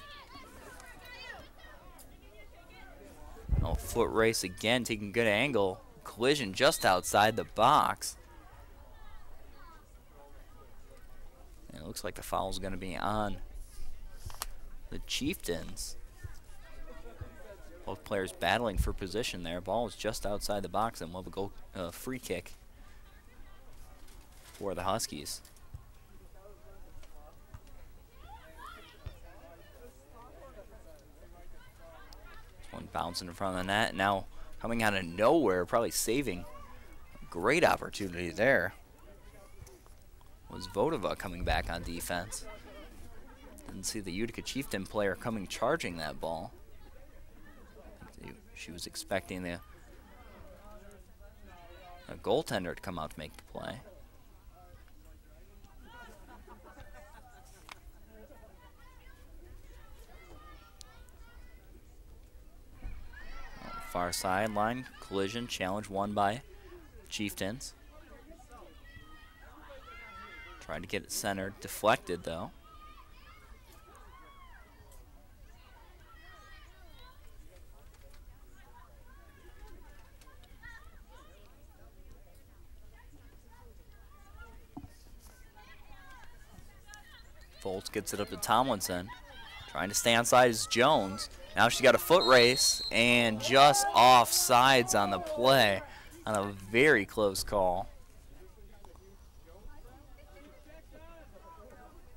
Oh, foot race again, taking good angle. Collision just outside the box. And it looks like the foul is going to be on the Chieftains. Both players battling for position there. Ball is just outside the box, and we'll have a goal, free kick for the Huskies. One bouncing in front of the net. Now coming out of nowhere, probably saving a great opportunity there, was Vodova coming back on defense. Didn't see the Utica Chieftain player coming charging that ball. She was expecting a goaltender to come out to make the play. Far sideline, collision, challenge won by Chieftains. Trying to get it centered, deflected though. Foltz gets it up to Tomlinson. Trying to stay onside is Jones. Now she's got a foot race and just off sides on the play on a very close call.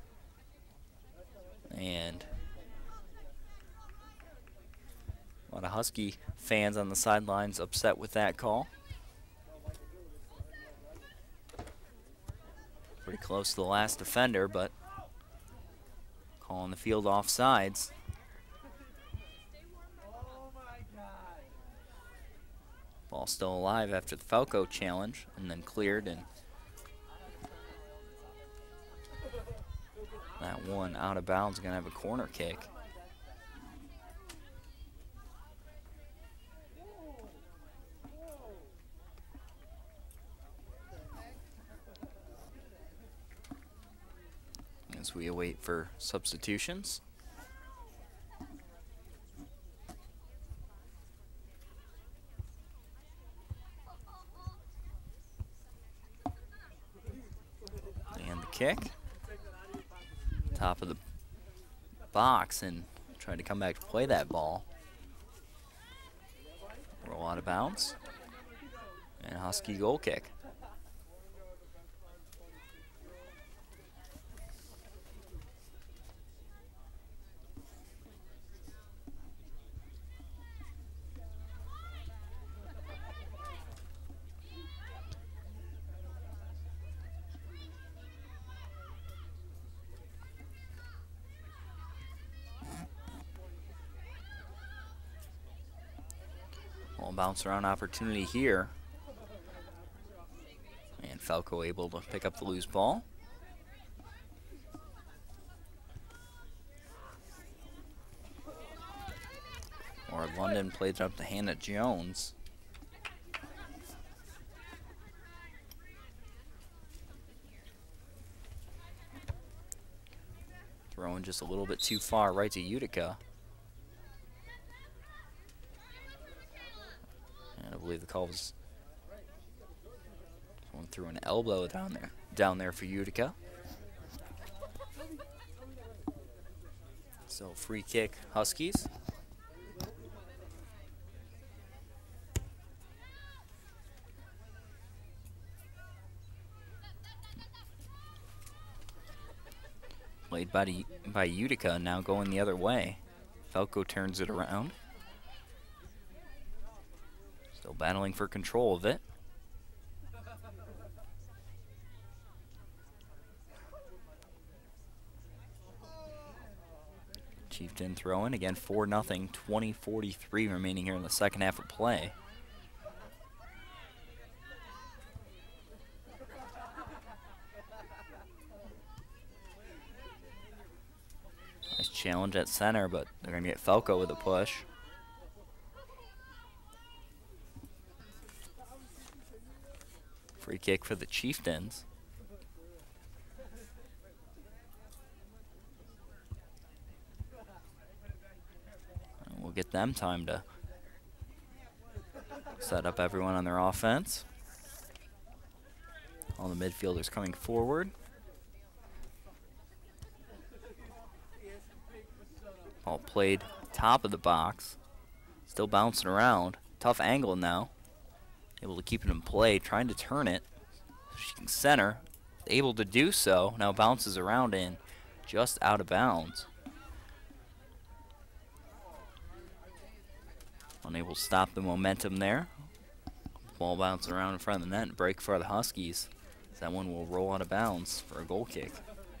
And what a Husky fans on the sidelines upset with that call. Pretty close to the last defender, but calling the field offsides. Ball still alive after the Falco challenge, and then cleared, and that one out of bounds, gonna have a corner kick. As we await for substitutions. And the kick. Top of the box, and trying to come back to play that ball. Roll out of bounds. And Husky goal kick. Bounce around opportunity here. And Falco able to pick up the loose ball. Or London played it up to Hannah Jones. Throwing just a little bit too far right to Utica. And I believe the call was going through an elbow down there for Utica. So free kick, Huskies. Played by Utica, now going the other way. Falco turns it around. Still battling for control of it. Chieftain throwing again, 4-0, 20-43 remaining here in the second half of play. Nice challenge at center, but they're going to get Falco with a push. Free kick for the Chieftains. And we'll get them time to set up everyone on their offense. All the midfielders coming forward. Ball played top of the box. Still bouncing around. Tough angle now. Able to keep it in play, trying to turn it. She can center, able to do so. Now bounces around in, just out of bounds. Unable to stop the momentum there. Ball bouncing around in front of the net and break for the Huskies. That one will roll out of bounds for a goal kick.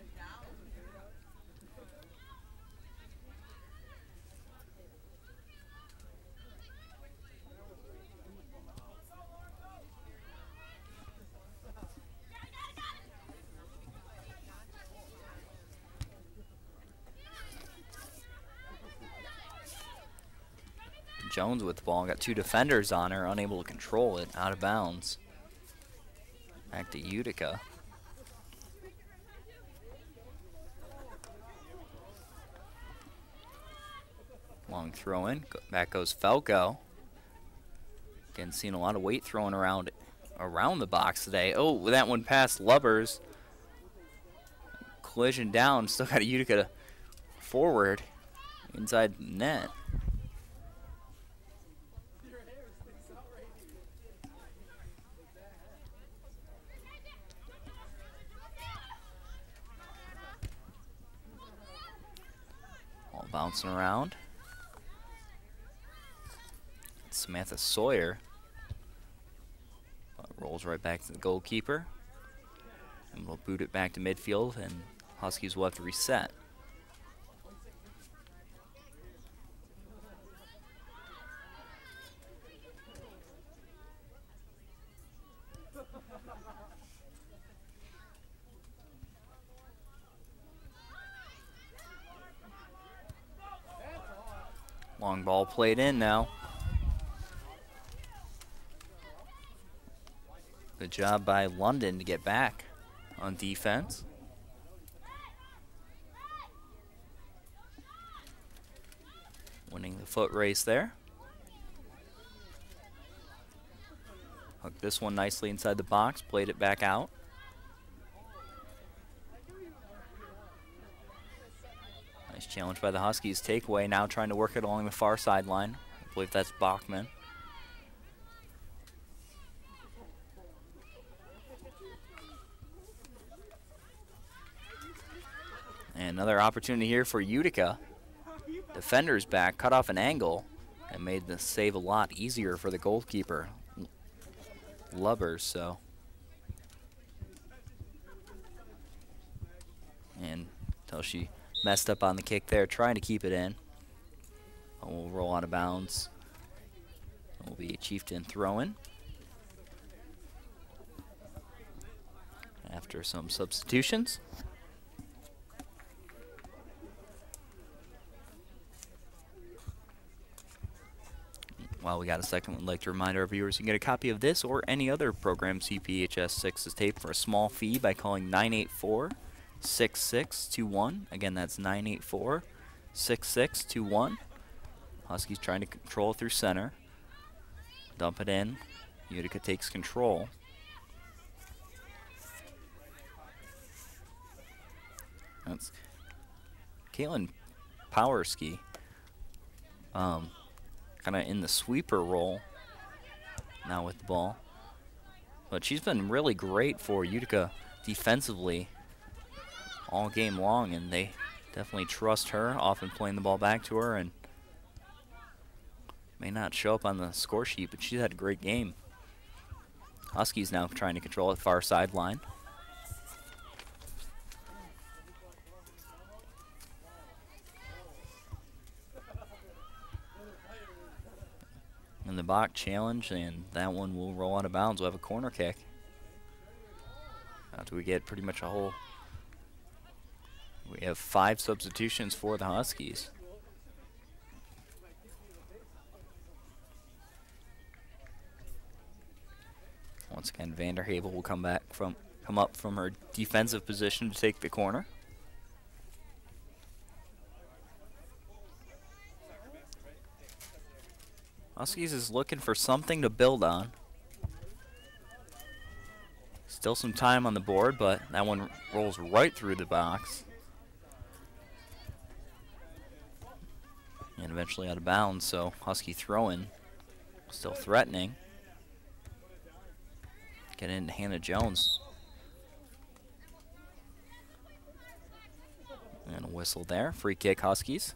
Jones with the ball, got two defenders on her, unable to control it, out of bounds. Back to Utica. Long throw in, back goes Falco. Again, seeing a lot of weight thrown around the box today. Oh, that one past Lubbers. Collision down, still got a Utica forward inside the net. Bouncing around. Samantha Sawyer. Rolls right back to the goalkeeper. And we'll boot it back to midfield, and Huskies will have to reset. Long ball played in now. Good job by London to get back on defense. Winning the foot race there. Hooked this one nicely inside the box, played it back out. Nice challenge by the Huskies. Takeaway now trying to work it along the far sideline. I believe that's Bachman. And another opportunity here for Utica. Defenders back, cut off an angle, and made the save a lot easier for the goalkeeper, Lubbers. So, and until she messed up on the kick there, trying to keep it in. We'll roll out of bounds. Will be a Chieftain throw-in after some substitutions. While we got a second, we'd like to remind our viewers you can get a copy of this or any other program CPHS 6 is taped for a small fee by calling 984-6621. Again, that's 984-6621. Huskies trying to control through center. Dump it in. Utica takes control. That's Caitlin Powerski. Kind of in the sweeper role now with the ball. But she's been really great for Utica defensively all game long, and they definitely trust her, often playing the ball back to her, and may not show up on the score sheet, but she's had a great game. Huskies now trying to control the far sideline. And the Bach challenge, and that one will roll out of bounds. We'll have a corner kick. After we get pretty much a whole... We have 5 substitutions for the Huskies. Once again, Vanderhavel will come up from her defensive position to take the corner. Huskies is looking for something to build on. Still some time on the board, but that one rolls right through the box. And eventually out of bounds, so Husky throw-in. Still threatening. Get into Hannah Jones. And a whistle there. Free kick, Huskies.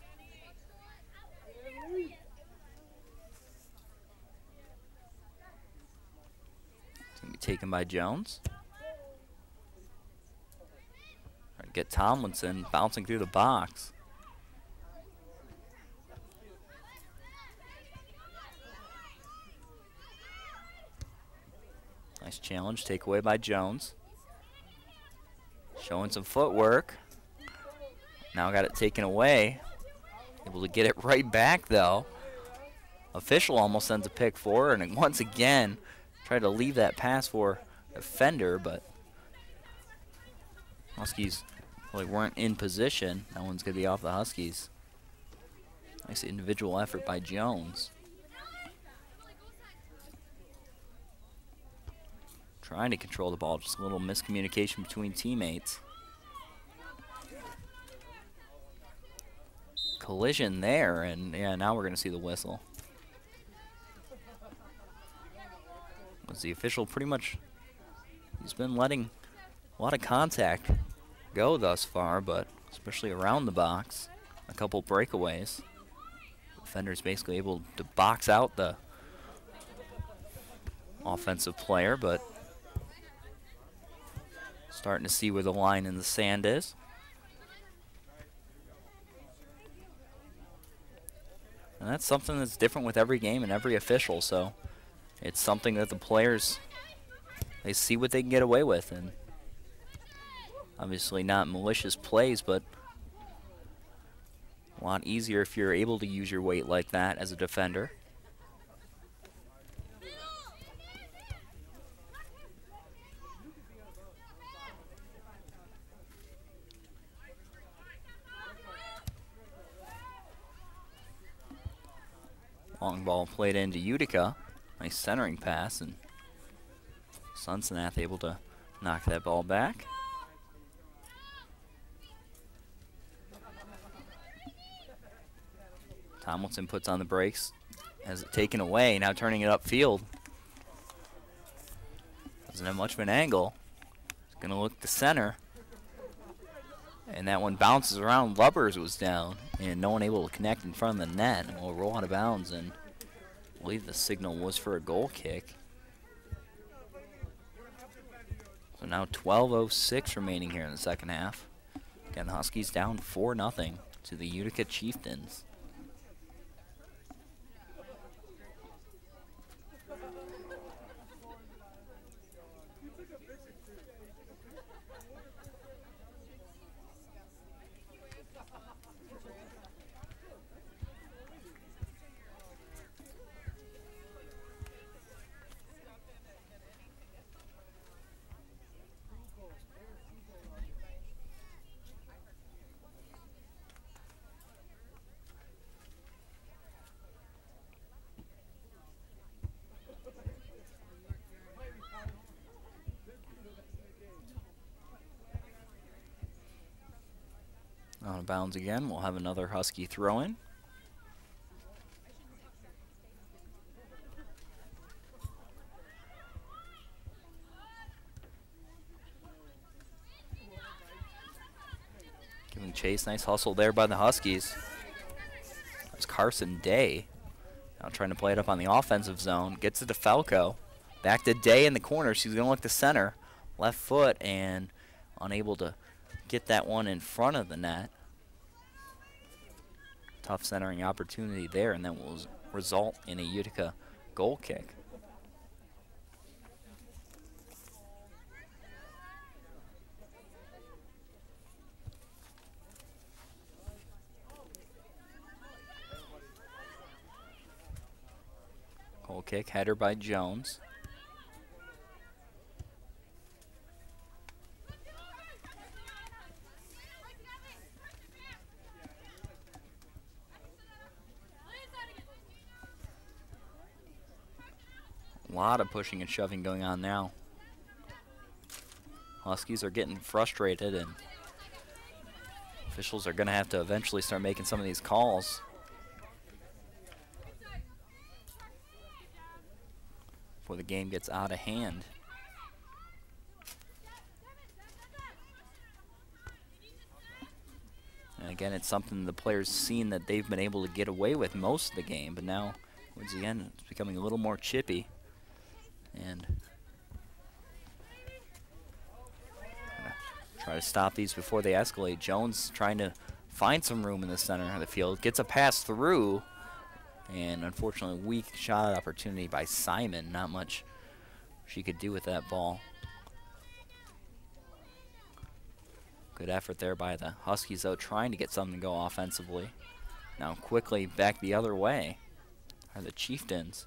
Be taken by Jones. Try to get Tomlinson bouncing through the box. Nice challenge, takeaway by Jones. Showing some footwork. Now got it taken away. Able to get it right back though. Official almost sends a pick forward, and once again tried to leave that pass for a defender, but Huskies really weren't in position. That one's going to be off the Huskies. Nice individual effort by Jones. Trying to control the ball, just a little miscommunication between teammates. Collision there, and yeah, now we're going to see the whistle. Was the official pretty much, he's been letting a lot of contact go thus far, but especially around the box, a couple breakaways. Defenders basically able to box out the offensive player, but starting to see where the line in the sand is. And that's something that's different with every game and every official, so it's something that the players, they see what they can get away with, and obviously not malicious plays, but a lot easier if you're able to use your weight like that as a defender. Long ball played into Utica. Nice centering pass, and Sunsonath able to knock that ball back. Tomlinson puts on the brakes, has it taken away, now turning it upfield. Doesn't have much of an angle. It's going to look to center. And that one bounces around. Lubbers was down, and no one able to connect in front of the net. And will roll out of bounds, and I believe the signal was for a goal kick. So now 12:06 remaining here in the second half. Again, the Huskies down 4-0 to the Utica Chieftains. Out of bounds again. We'll have another Husky throw in. Giving chase. Nice hustle there by the Huskies. That's Carson Day. Now trying to play it up on the offensive zone. Gets it to Falco. Back to Day in the corner. She's going to look to center. Left foot, and unable to get that one in front of the net. Tough centering opportunity there, and that will result in a Utica goal kick. Goal kick, header by Jones. A lot of pushing and shoving going on now. Huskies are getting frustrated, and officials are going to have to eventually start making some of these calls. Before the game gets out of hand. And again, it's something the players seen that they've been able to get away with most of the game, but now, once again, it's becoming a little more chippy. And try to stop these before they escalate. Jones trying to find some room in the center of the field. Gets a pass through. And unfortunately, weak shot opportunity by Simon. Not much she could do with that ball. Good effort there by the Huskies, though, trying to get something to go offensively. Now quickly back the other way are the Chieftains.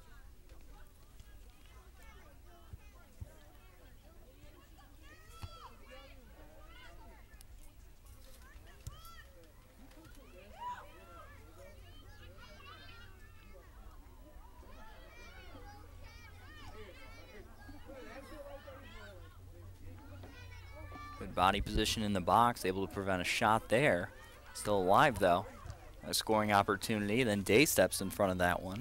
Good body position in the box, able to prevent a shot there. Still alive, though. A scoring opportunity, then Day steps in front of that one.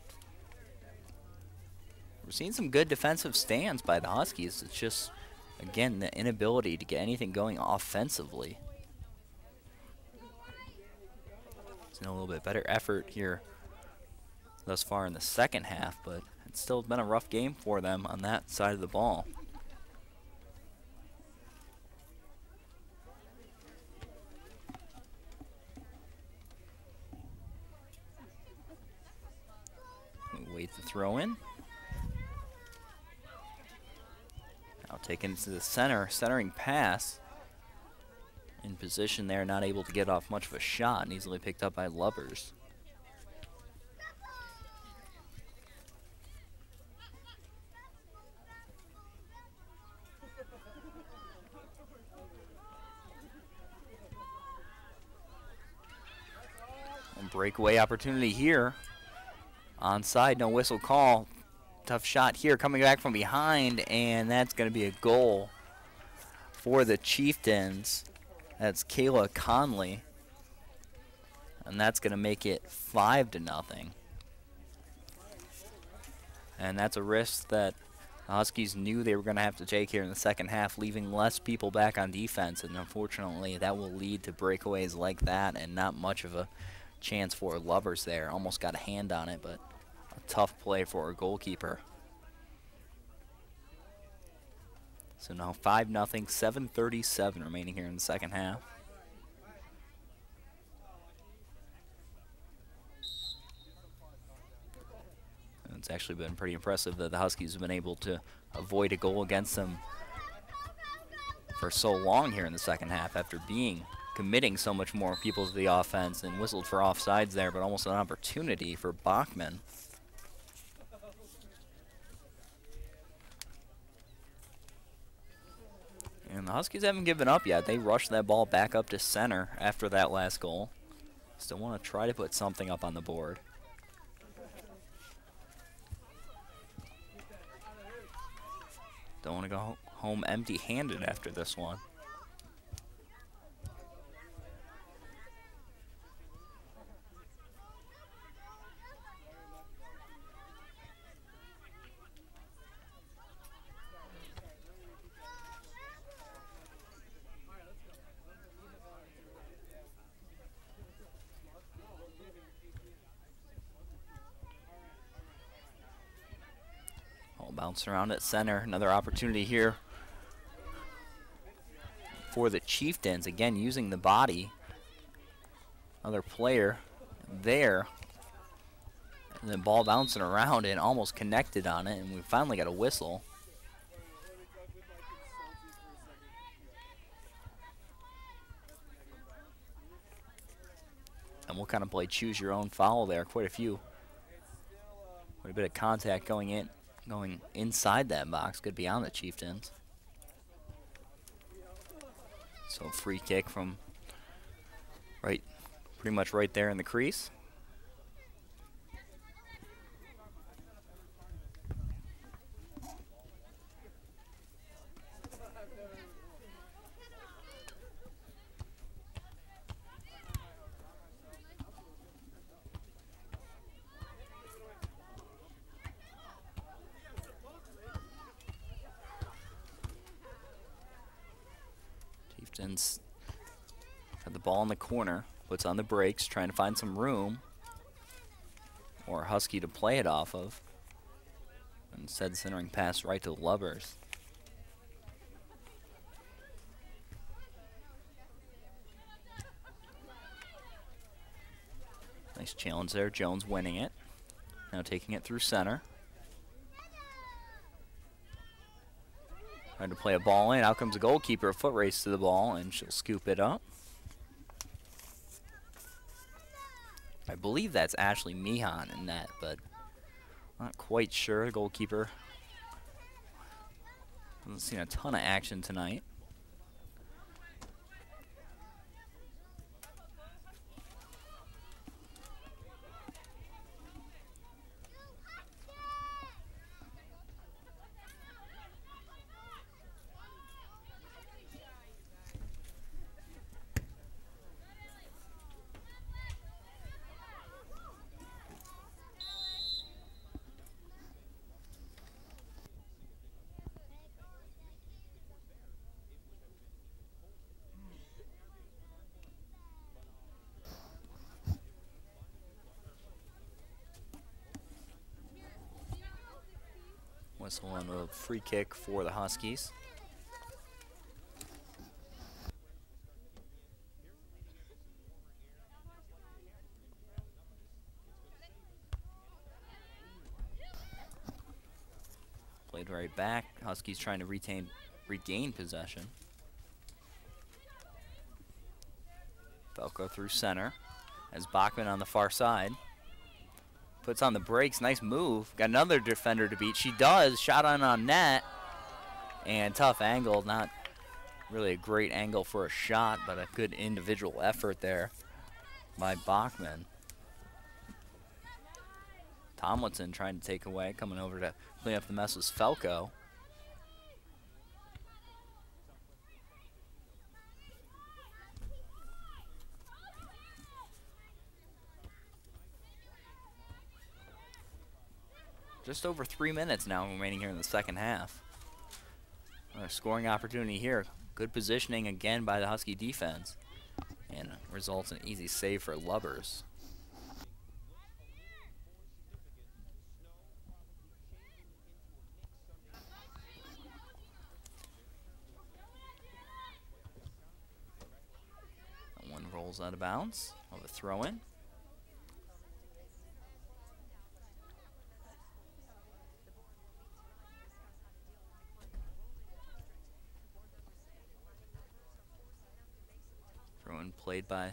We're seeing some good defensive stands by the Huskies. It's just, again, the inability to get anything going offensively. It's a little bit better effort here thus far in the second half, but it's still been a rough game for them on that side of the ball. Wait to throw in. Now taken to the center, centering pass. In position there, not able to get off much of a shot, and easily picked up by Lovers. And breakaway opportunity here. Onside, no whistle call. Tough shot here, coming back from behind, and that's going to be a goal for the Chieftains. That's Kayla Conley, and that's going to make it 5-0. And that's a risk that the Huskies knew they were going to have to take here in the second half, leaving less people back on defense, and unfortunately that will lead to breakaways like that and not much of a chance for Lovers there. Almost got a hand on it, but a tough play for a goalkeeper. So now 5-0, 7:37 remaining here in the second half. And it's actually been pretty impressive that the Huskies have been able to avoid a goal against them for so long here in the second half after committing so much more people to the offense, and whistled for offsides there, but almost an opportunity for Bachman. And the Huskies haven't given up yet. They rushed that ball back up to center after that last goal. Still want to try to put something up on the board. Don't want to go home empty-handed after this one. Bounce around at center. Another opportunity here for the Chieftains. Again, using the body. Another player there. And the ball bouncing around and almost connected on it. And we finally got a whistle. And we'll kind of play choose your own foul there. Quite a bit of contact going inside that box. Could be on the Chieftains. So free kick from pretty much right there in the crease. Chieftains got the ball in the corner, puts on the brakes, trying to find some room or Husky to play it off of. Instead, centering pass right to Lovers. Nice challenge there. Jones winning it. Now taking it through center. Trying to play a ball in. Out comes the goalkeeper. A foot race to the ball, and she'll scoop it up. I believe that's Ashley Meehan in that, but not quite sure. The goalkeeper hasn't seen a ton of action tonight. Whistle on a free kick for the Huskies. Played right back. Huskies trying to regain possession. Falco through center as Bachman on the far side. Puts on the brakes, nice move. Got another defender to beat. She does, shot on net. And tough angle, not really a great angle for a shot, but a good individual effort there by Bachman. Tomlinson trying to take away, coming over to clean up the mess was Falco. Just over 3 minutes now remaining here in the second half. A scoring opportunity here. Good positioning again by the Husky defense. And results in an easy save for Lubbers. That one rolls out of bounds. Of a throw in. Throw-in played by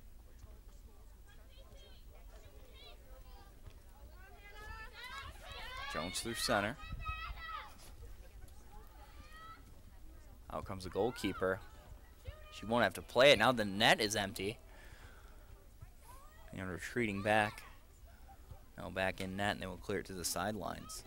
Jones through center. Out comes the goalkeeper. She won't have to play it. Now the net is empty. And retreating back. Now back in net, and they will clear it to the sidelines.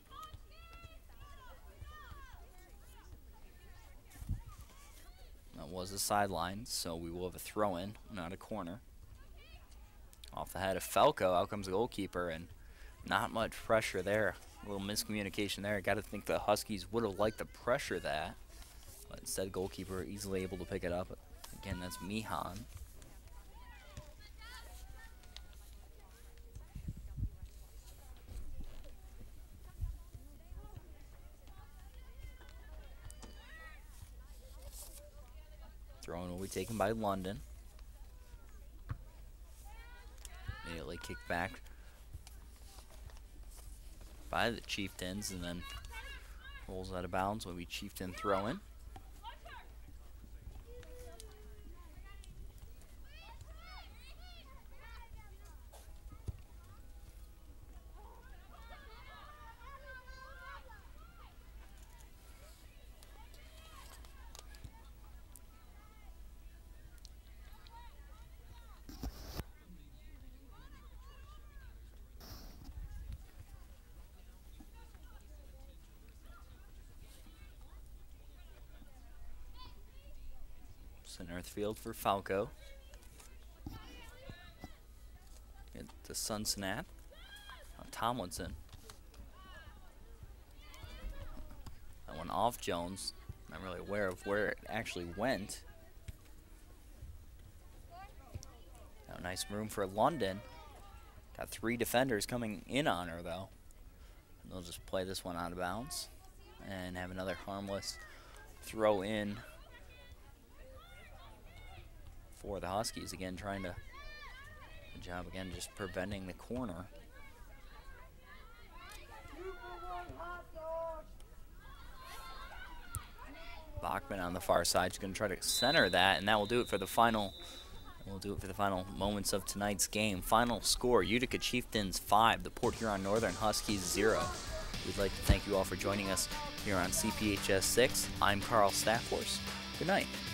That was the sideline, so we will have a throw-in, not a corner. Off the head of Falco, out comes the goalkeeper, and not much pressure there. A little miscommunication there. Got to think the Huskies would have liked to pressure that, but instead, goalkeeper easily able to pick it up. Again, that's Mihan. Throw-in will be taken by London. Immediately kicked back by the Chieftains, and then rolls out of bounds. Will be Chieftain throw-in. Center of the field for Falco. Get the Sun snap. Tomlinson. That one off Jones. Not really aware of where it actually went. Now nice room for London. Got 3 defenders coming in on her though. And they'll just play this one out of bounds and have another harmless throw in for the Huskies. Again, trying to, good job again, just preventing the corner. Bachman on the far side is going to try to center that, and that will do it for the final. We'll do it for the final moments of tonight's game. Final score: Utica Chieftains 5, the Port Huron Northern Huskies 0. We'd like to thank you all for joining us here on CPHS 6. I'm Carl Stafforce. Good night.